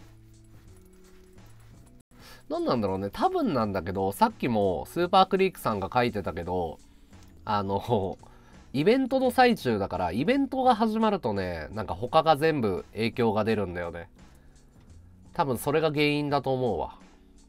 何なんだろうね。多分なんだけど、さっきもスーパークリークさんが書いてたけど、イベントの最中だから、イベントが始まるとね、他が全部影響が出るんだよね。多分それが原因だと思うわ。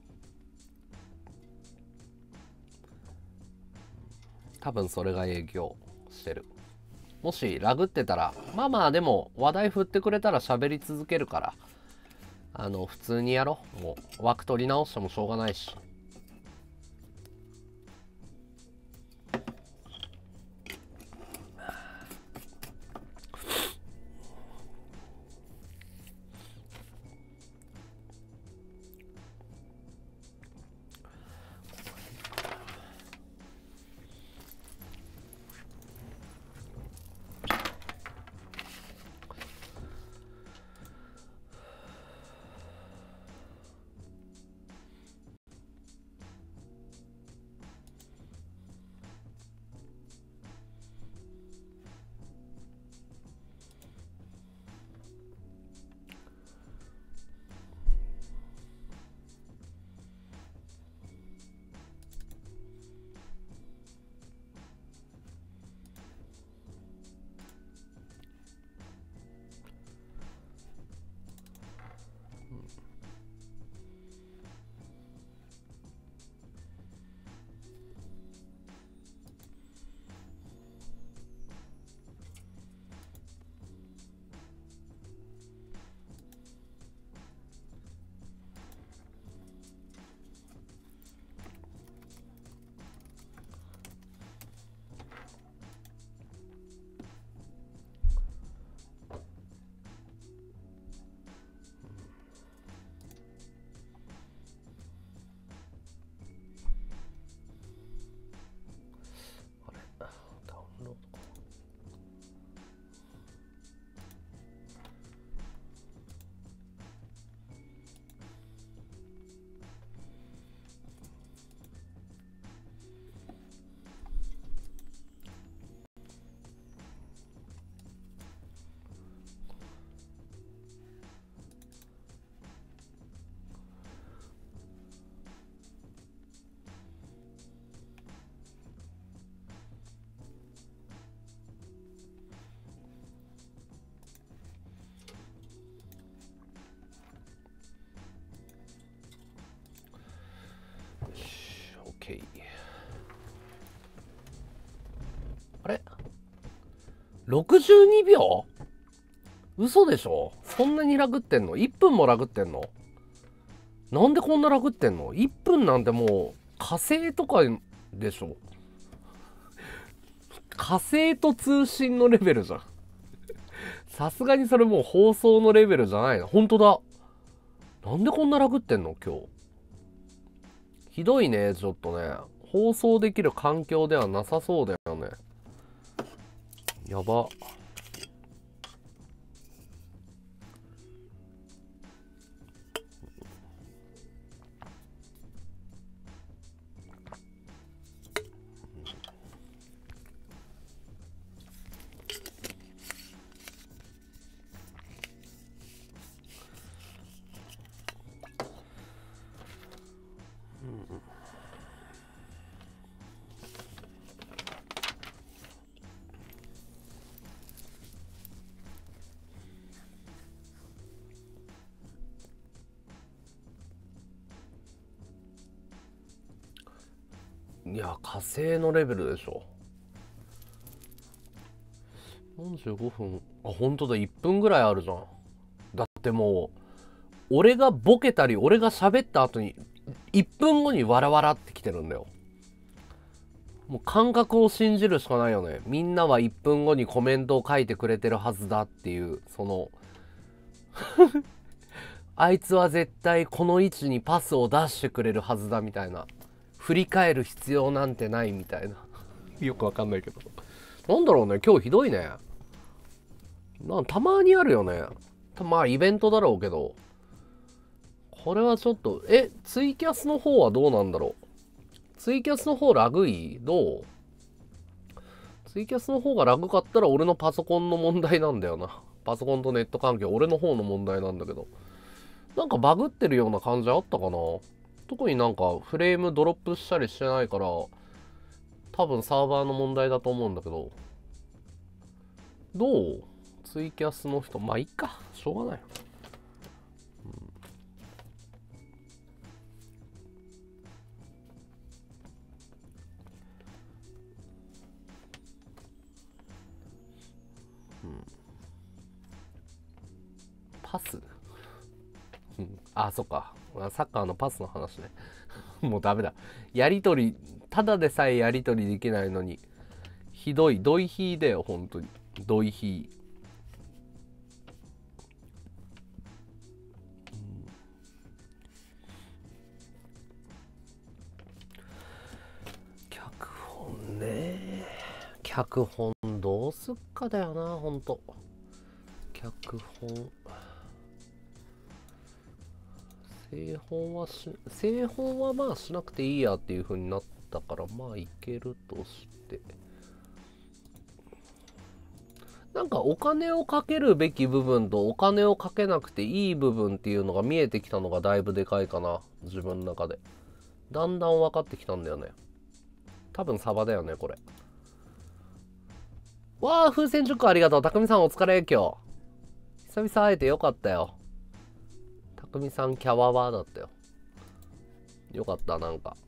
多分それが影響してる。もしラグってたら、まあまあでも話題振ってくれたら喋り続けるから、普通にやろう。もう枠取り直してもしょうがないし。 62秒？嘘でしょ？そんなにラグってんの？ 1 分もラグってんの？なんでこんなラグってんの？ 1 分なんてもう火星とかでしょ？火星と通信のレベルじゃん。さすがにそれもう放送のレベルじゃないな。ほんとだ。なんでこんなラグってんの今日。ひどいね、ちょっとね。放送できる環境ではなさそうだよね。やば。いや、火星のレベルでしょ。45分。あ、ほんとだ、1分ぐらいあるじゃん。だってもう、俺がボケたり、俺が喋った後に、1分後にわらわらってきてるんだよ。もう感覚を信じるしかないよね。みんなは1分後にコメントを書いてくれてるはずだっていう、その、あいつは絶対この位置にパスを出してくれるはずだみたいな。振り返る必要なんてないみたいな。よくわかんないけど。なんだろうね、今日ひどいね。たまにあるよね。まあイベントだろうけど。これはちょっと、ツイキャスの方はどうなんだろう。ツイキャスの方ラグい？どう？ツイキャスの方がラグかったら俺のパソコンの問題なんだよな。パソコンとネット環境、俺の方の問題なんだけど。なんかバグってるような感じあったかな？特になんかフレームドロップしたりしてないから、多分サーバーの問題だと思うんだけど。どう？ツイキャスの人。まあいいか。しょうがない。パスあ、そっか。サッカーのパスの話ね。もうダメだ。やりとり、ただでさえやりとりできないのに、ひどい、ドイヒーだよ、本当に。ドイヒー。脚本ね。脚本どうすっかだよな、ほんと。脚本。製本はまあしなくていいやっていう風になったから、まあいけるとして。なんかお金をかけるべき部分とお金をかけなくていい部分っていうのが見えてきたのがだいぶでかいかな。自分の中で。だんだん分かってきたんだよね。多分サバだよね、これ。わあ、風船10個ありがとう。たくみさんお疲れ、今日。久々会えてよかったよ。たくみさんキャワワーだったよ。よかった、なんか。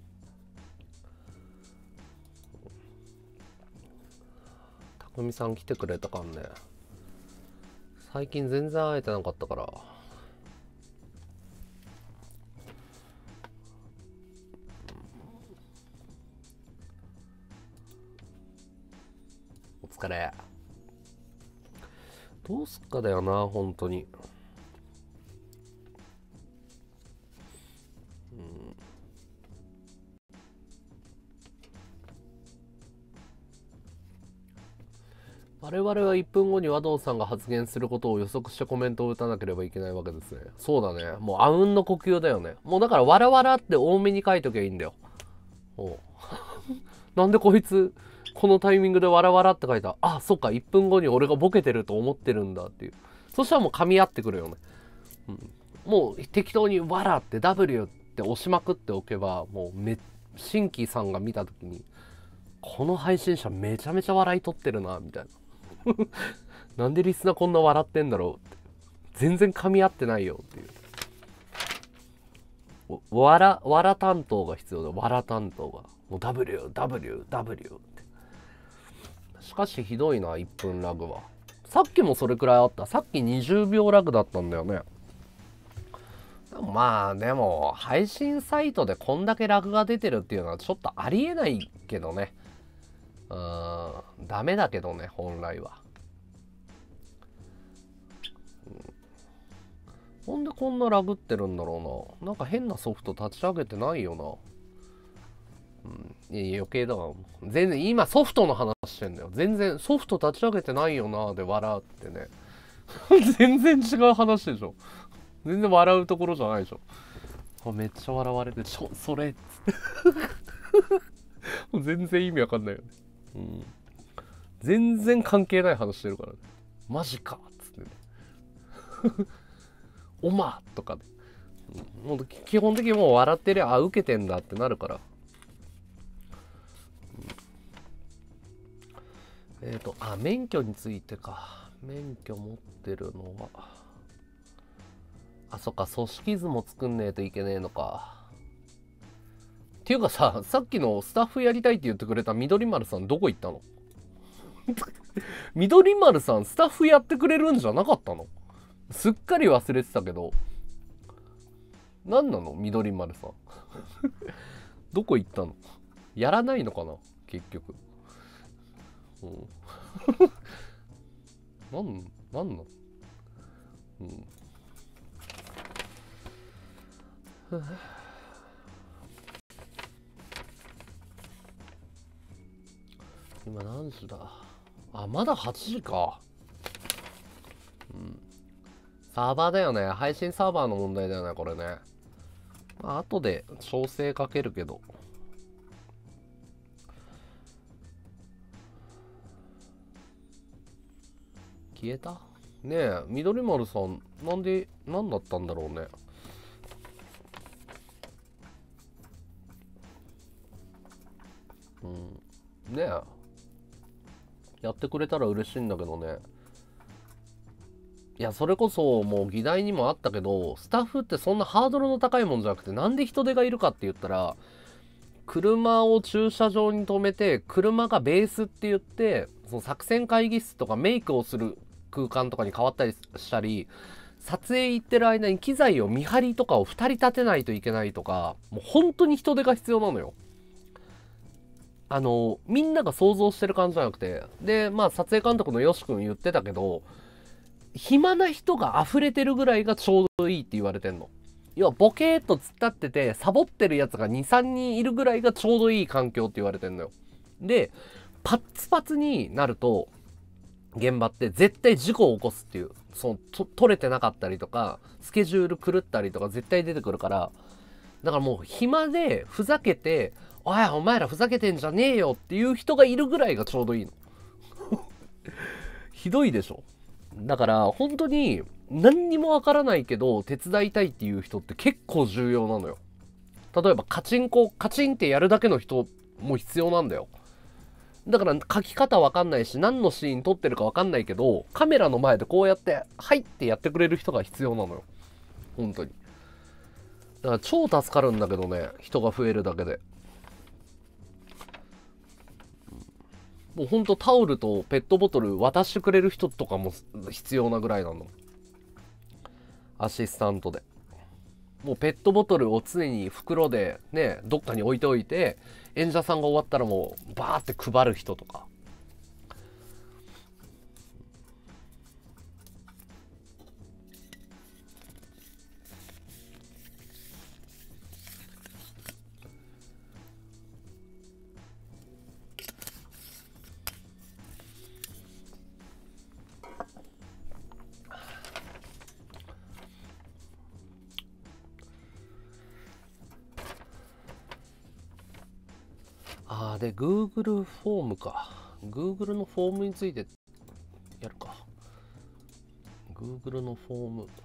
たくみさん来てくれたかんね。最近全然会えてなかったから。お疲れ。どうすっかだよな、本当に。我々は1分後に和道さんが発言することを予測してコメントを打たなければいけないわけですね。そうだね。もうあうんの呼吸だよね。もうだからわらわらって多めに書いときゃいいんだよ。なんでこいつこのタイミングでわらわらって書いた。あ、そっか、1分後に俺がボケてると思ってるんだっていう。そしたらもう噛み合ってくるよね。もう適当にわらって W って押しまくっておけば、もう新規さんが見た時に、この配信者めちゃめちゃ笑い取ってるな、みたいな。なんでリスナーこんな笑ってんだろうって。全然噛み合ってないよっていう。わら担当が必要だ。わら担当が。もう W って。 しかしひどいな、1分ラグは。さっきもそれくらいあった。さっき20秒ラグだったんだよね。まあでも配信サイトでこんだけラグが出てるっていうのはちょっとありえないけどね。ダメだけどね、本来は。なんでこんなラグってるんだろうな。なんか変なソフト立ち上げてないよな。いや余計だわ。全然今ソフトの話してんだよ。全然ソフト立ち上げてないよなで笑ってね。全然違う話でしょ。全然笑うところじゃないでしょ。めっちゃ笑われて、それっつって全然意味わかんないよね。全然関係ない話してるからね。マジかっつってね。おまとかね。もう基本的にもう笑ってりゃ、受けてんだってなるから。免許についてか。免許持ってるのは。そっか、組織図も作んねえといけねえのか。っていうかさっきのスタッフやりたいって言ってくれた緑丸さんどこ行ったの？緑丸さんスタッフやってくれるんじゃなかったの？すっかり忘れてたけど。何なの緑丸さん。どこ行ったの？やらないのかな結局。なんの？今何時だ？まだ8時か。サーバーだよね。配信サーバーの問題だよね、これね。後で調整かけるけど。消えた？ねえ、緑丸さん、何だったんだろうね。ねえ。やってくれたら嬉しいんだけどね。いや、それこそもう議題にもあったけど、スタッフってそんなハードルの高いもんじゃなくて、なんで人手がいるかって言ったら、車を駐車場に止めて、車がベースって言って、その作戦会議室とかメイクをする空間とかに変わったりしたり、撮影行ってる間に機材を見張りとかを2人立てないといけないとか、もう本当に人手が必要なのよ。みんなが想像してる感じじゃなくて、で、撮影監督のよし君言ってたけど、暇な人が溢れてるぐらいがちょうどいいって言われてんの。要はボケーっと突っ立っててサボってるやつが2、3人いるぐらいがちょうどいい環境って言われてんのよ。で、パッツパツになると現場って絶対事故を起こすっていう、取れてなかったりとかスケジュール狂ったりとか絶対出てくるから、だからもう暇でふざけてお前らふざけてんじゃねえよっていう人がいるぐらいがちょうどいいの。ひどいでしょ。だから本当に何にもわからないけど手伝いたいっていう人って結構重要なのよ。例えばカチンってやるだけの人も必要なんだよ。だから書き方わかんないし何のシーン撮ってるかわかんないけどカメラの前でこうやってはいってやってくれる人が必要なのよ。本当に。だから超助かるんだけどね、人が増えるだけで。もうほんとタオルとペットボトル渡してくれる人とかも必要なぐらいなの。アシスタントで。もうペットボトルを常に袋でね、どっかに置いておいて、演者さんが終わったらもうバーって配る人とか。で、Google フォームか。Google のフォームについてやるか。Google のフォーム。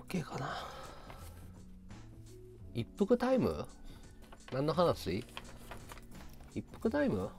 OK かな。一服タイム？何の話？一服タイム？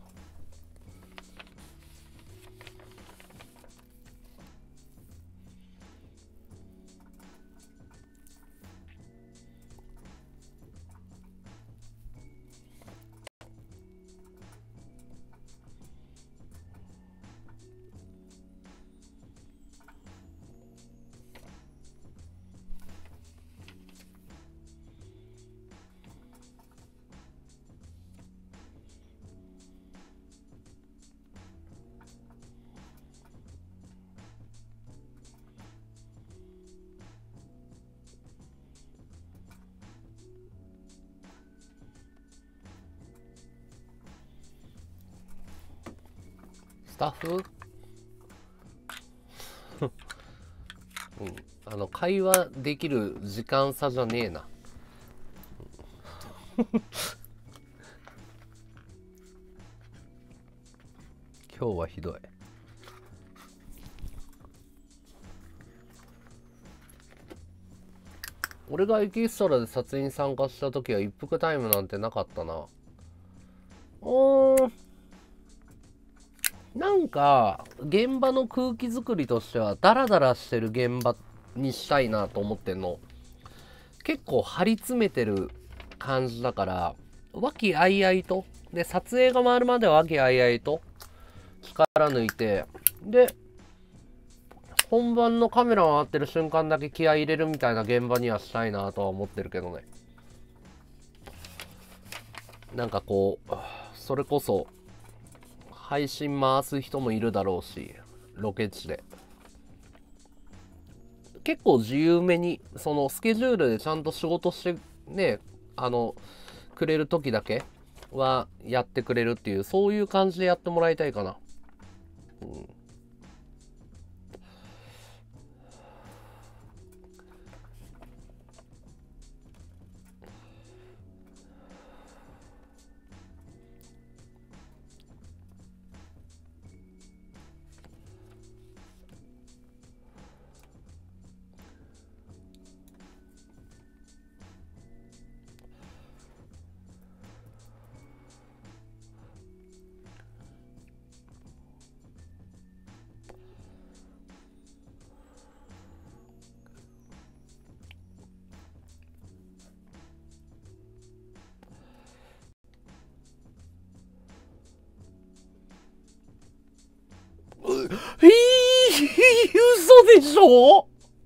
スタッフうん、会話できる時間差じゃねえな。今日はひどい。俺がエキストラで撮影に参加した時は一服タイムなんてなかったな。なんか現場の空気作りとしてはダラダラしてる現場にしたいなと思ってんの。結構張り詰めてる感じだから和気あいあいとで、撮影が回るまでは和気あいあいと力抜いて、で本番のカメラ回ってる瞬間だけ気合い入れるみたいな現場にはしたいなとは思ってるけどね。なんかこうそれこそ配信回す人もいるだろうし、ロケ地で結構自由めにそのスケジュールでちゃんと仕事してね、くれる時だけはやってくれるっていう、そういう感じでやってもらいたいかな。嘘でしょ？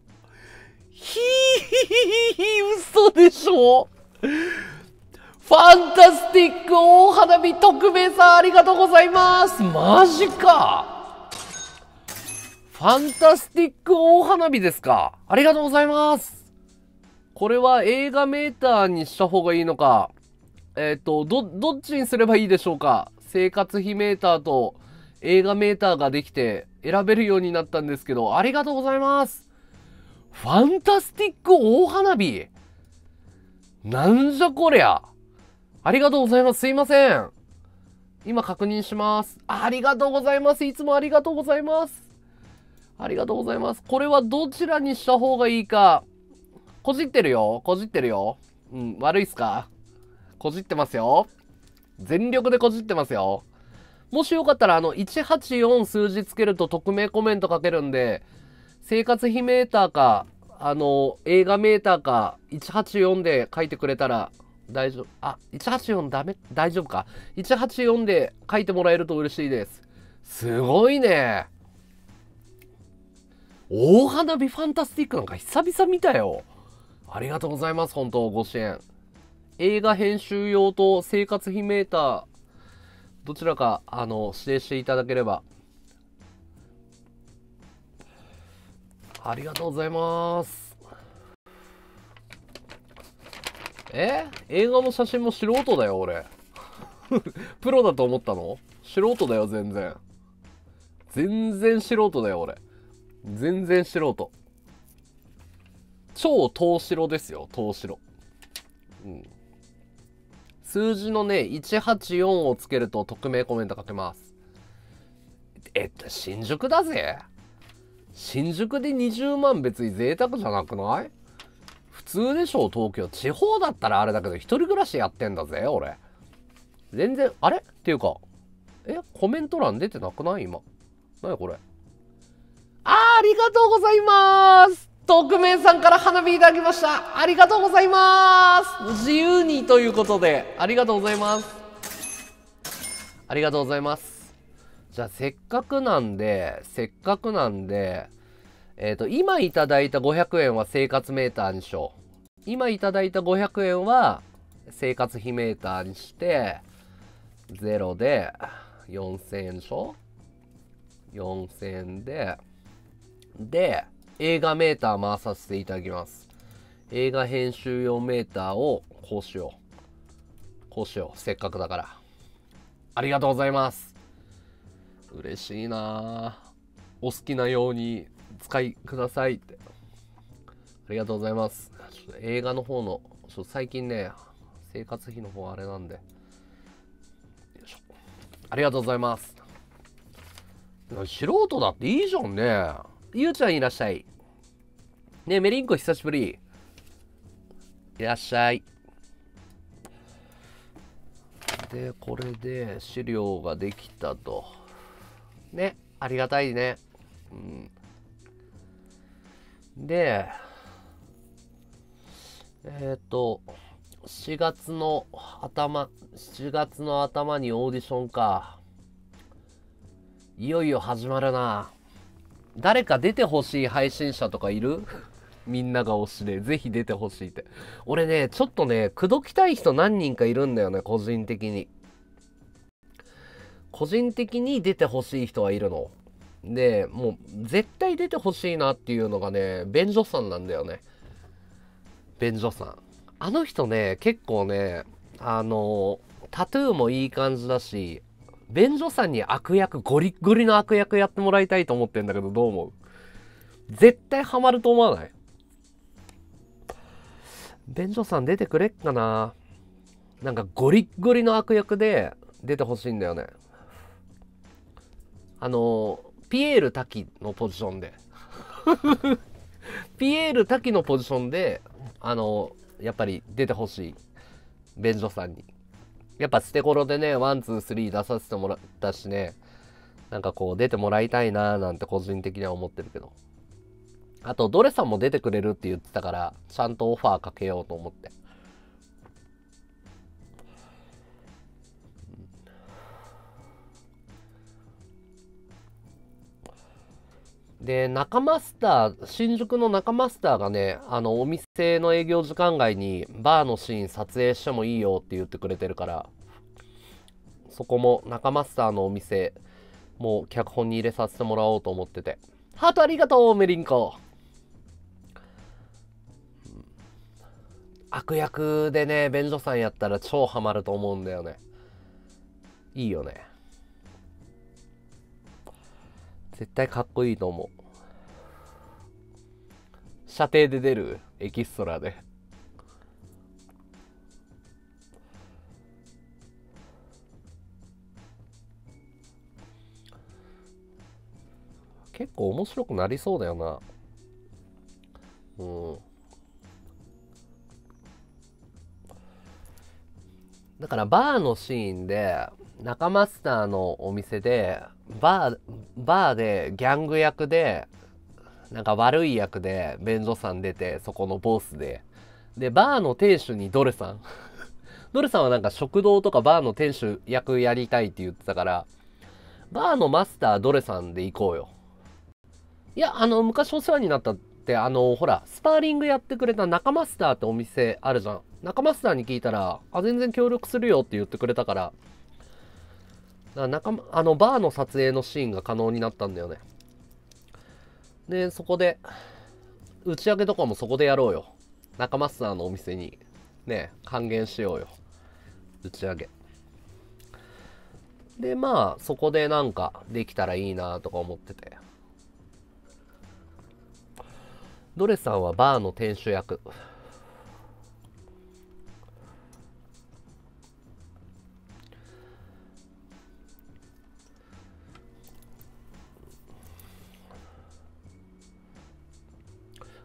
嘘でしょ？ファンタスティック大花火特命さんありがとうございます。マジか。ファンタスティック大花火ですか？ありがとうございます。これは映画メーターにした方がいいのか、どっちにすればいいでしょうか？生活費メーターと映画メーターができて選べるようになったんですけど、ありがとうございます。ファンタスティック大花火なんじゃこりゃ。ありがとうございます。すいません。今確認します。ありがとうございます。いつもありがとうございます。ありがとうございます。これはどちらにした方がいいか。こじってるよ。こじってるよ。うん、悪いっすか？こじってますよ。全力でこじってますよ。もしよかったら184数字つけると匿名コメント書けるんで、生活費メーターか、映画メーターか、184で書いてくれたら大丈夫。あ、184ダメ？大丈夫か？ 184 で書いてもらえると嬉しいです。すごいね。大花火ファンタスティックなんか久々見たよ。ありがとうございます。本当ご支援。映画編集用と生活費メーター、どちらか、指定していただければ。ありがとうございます。映画も写真も素人だよ、俺。プロだと思ったの？素人だよ、全然。全然素人だよ、俺。全然素人。超東白ですよ、東白。うん。数字のね、184をつけると匿名コメント書けます。新宿だぜ。新宿で20万別に贅沢じゃなくない？ 普通でしょ、東京。地方だったらあれだけど、一人暮らしやってんだぜ、俺。全然、あれっていうか、コメント欄出てなくない今。なにこれ。ありがとうございます。匿名さんから花火いただきました。ありがとうございます。自由にということで、ありがとうございます。ありがとうございます。じゃあ、せっかくなんで、今いただいた500円は生活メーターにしよう。今いただいた500円は生活費メーターにして、0で4000円でしょ ?4000 円で、映画メーター回させていただきます。映画編集用メーターをこうしよう。せっかくだから。ありがとうございます。嬉しいなぁ。お好きなように使いくださいって。ありがとうございます。ちょっと映画の方の、最近ね、生活費の方あれなんで。よいしょ。ありがとうございます。素人だっていいじゃんね。ゆうちゃんいらっしゃい。ねえ、メリンコ久しぶり。いらっしゃい。で、これで資料ができたと。ね、ありがたいね。うん。で、7月の頭にオーディションか。いよいよ始まるな。誰か出てほしい配信者とかいる？みんなが推しで、ぜひ出てほしいって。俺ね、ちょっとね、口説きたい人何人かいるんだよね、個人的に。個人的に出てほしい人はいるの。で、もう、絶対出てほしいなっていうのがね、便所さんなんだよね。便所さん。あの人ね、結構ね、タトゥーもいい感じだし、便所さんにゴリッゴリの悪役やってもらいたいと思ってんだけど、どう思う？絶対ハマると思わない？便所さん出てくれっかな。なんかゴリッゴリの悪役で出てほしいんだよね。ピエール滝のポジションで。ピエール滝のポジションで、やっぱり出てほしい。便所さんに。やっぱ捨て頃でね、ワン、ツー、スリー出させてもらったしね、なんかこう出てもらいたいなーなんて個人的には思ってるけど。あと、ドレさんも出てくれるって言ってたから、ちゃんとオファーかけようと思って。で、中マスター、新宿の中マスターがね、お店の営業時間外にバーのシーン撮影してもいいよって言ってくれてるから、そこも中マスターのお店、もう脚本に入れさせてもらおうと思ってて。ハートありがとう、メリンコ。悪役でね、便所さんやったら超ハマると思うんだよね。いいよね。絶対かっこいいと思う。射程で出るエキストラで。結構面白くなりそうだよな。うん。だからバーのシーンで、中マスターのお店で、バーでギャング役で、なんか悪い役で便所さん出て、そこのボスで。で、バーの店主にドレさん。ドレさんはなんか食堂とかバーの店主役やりたいって言ってたから、バーのマスタードレさんで行こうよ。いや、昔お世話になったって、ほら、スパーリングやってくれた中マスターってお店あるじゃん。中マスターに聞いたら、全然協力するよって言ってくれたから、バーの撮影のシーンが可能になったんだよね。で、そこで、打ち上げとかもそこでやろうよ。中マスターのお店に、ね、還元しようよ。打ち上げ。で、まあ、そこでなんかできたらいいなとか思ってて。ドレさんはバーの店主役。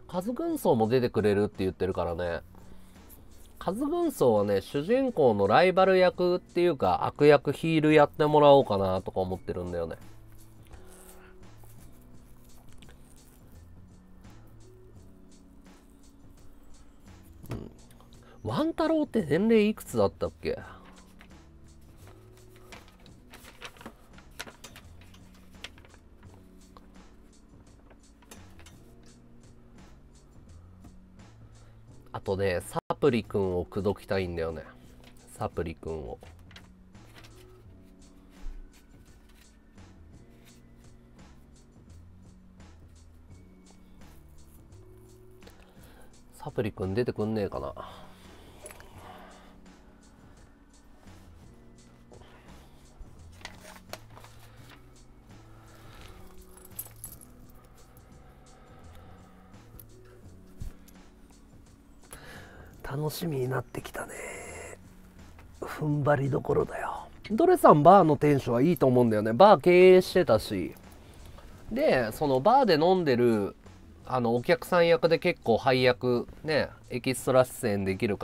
カズ軍曹も出てくれるって言ってるからね。カズ軍曹はね、主人公のライバル役っていうか、悪役ヒールやってもらおうかなとか思ってるんだよね。ワン太郎って年齢いくつだったっけ？あとね、サプリくんを口説きたいんだよね。サプリくんを。サプリくん出てくんねえかな。楽しみになってきたね。踏ん張りどころだよ。ドレさんバーの店主はいいと思うんだよね。バー経営してたし、でそのバーで飲んでるお客さん役で結構配役ね、エキストラ出演できるから、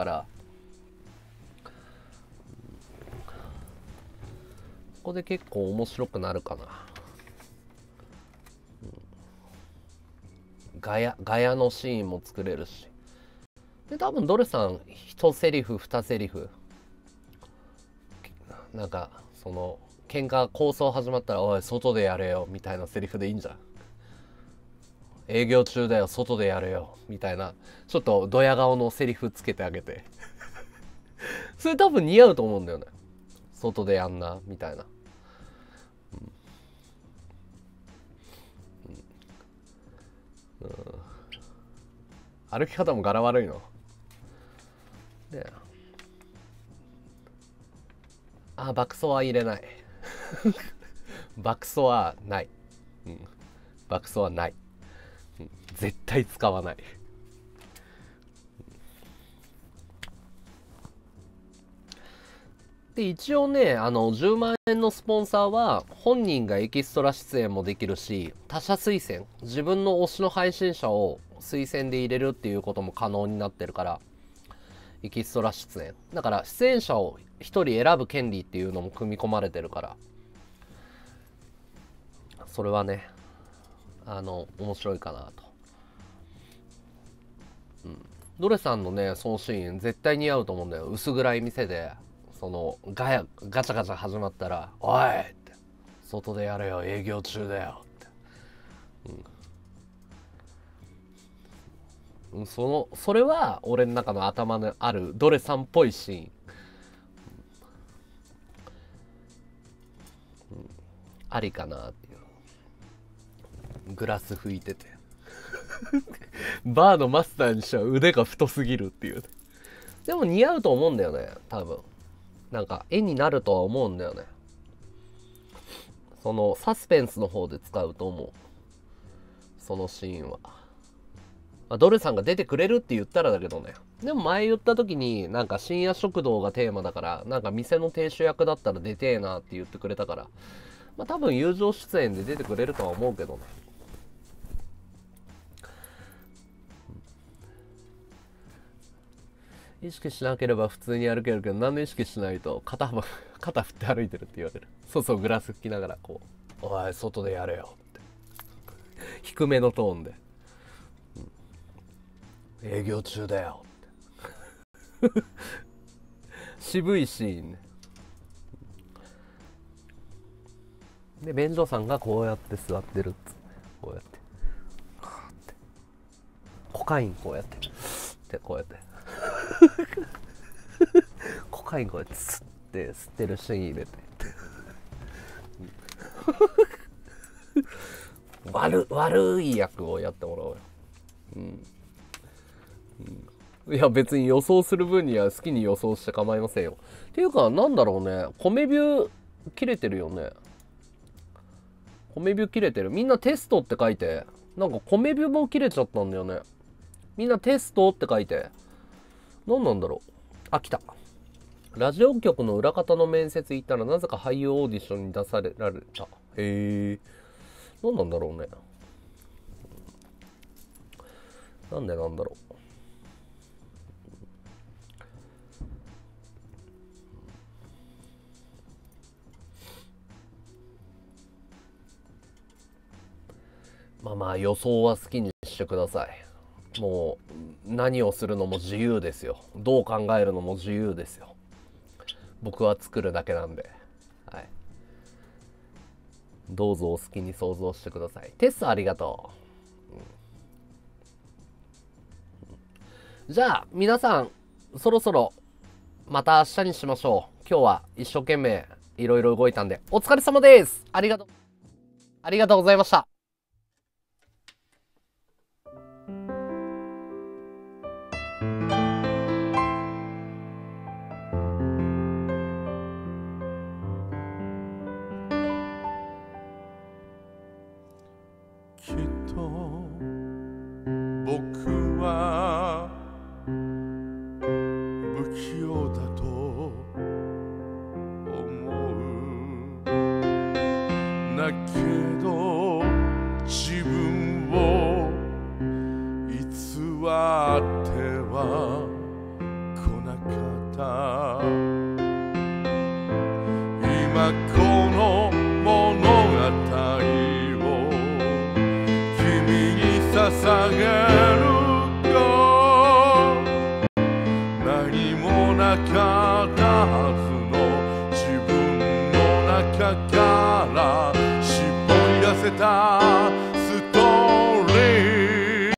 ここで結構面白くなるかな。ガヤのシーンも作れるし、で多分ドレさん1セリフ2セリフ、なんかその喧嘩抗争始まったら「おい外でやれよ」みたいなセリフでいいんじゃん。営業中だよ外でやれよみたいな、ちょっとドヤ顔のセリフつけてあげてそれ多分似合うと思うんだよね。外でやんなみたいな、歩き方も柄悪いので、爆走は入れない爆走はない、爆走はない、絶対使わない。で一応ね、10万円のスポンサーは本人がエキストラ出演もできるし、他社推薦、自分の推しの配信者を推薦で入れるっていうことも可能になってるから、エキストラ出演だから出演者を1人選ぶ権利っていうのも組み込まれてるから、それはね面白いかなと。ドレさんのねそのシーン絶対似合うと思うんだよ。薄暗い店でそのガチャガチャ始まったら「おい!」って「外でやれよ営業中だよ」って、それは俺の中の頭のあるドレさんっぽいシーン、ありかなっていう。グラス拭いててバーのマスターにしては腕が太すぎるっていう。でも似合うと思うんだよね多分。なんか絵になるとは思うんだよね。そのサスペンスの方で使うと思う、そのシーンは。ドルさんが出てくれるって言ったらだけどね。でも前言った時になんか深夜食堂がテーマだから、なんか店の亭主役だったら出てえなって言ってくれたから、多分友情出演で出てくれるとは思うけどね。意識しなければ普通に歩けるけど、なんで意識しないと肩振って歩いてるって言われる。そうそう、グラス拭きながらこう「おい外でやれよ」って低めのトーンで「営業中だよ」って渋いシーンね。で便所さんがこうやって座ってるっつ、こうやってコカインこうやってでこうやってコカインこうやって吸ってるシーン入れて悪い役をやってもらおうよ。いや別に予想する分には好きに予想して構いませんよ。っていうかなんだろうね、米ビュー切れてるよね。米ビュー切れてる。みんなテストって書いて、なんか米ビューも切れちゃったんだよね。みんなテストって書いて、何なんだろう。来た。ラジオ局の裏方の面接行ったらなぜか俳優オーディションに出されられた。へえ。何なんだろうね。 なんでなんだろう。まあまあ予想は好きにしてください。もう何をするのも自由ですよ。どう考えるのも自由ですよ。僕は作るだけなんで。はい。どうぞお好きに想像してください。テスありがとう。じゃあ皆さんそろそろまた明日にしましょう。今日は一生懸命いろいろ動いたんでお疲れ様です。ありがとうございました。 きっと僕は不器用だと思う。だけど自分を偽っては来なかった。今この物語を君に捧げるよ。何もなかったはずの自分の中から絞り出せた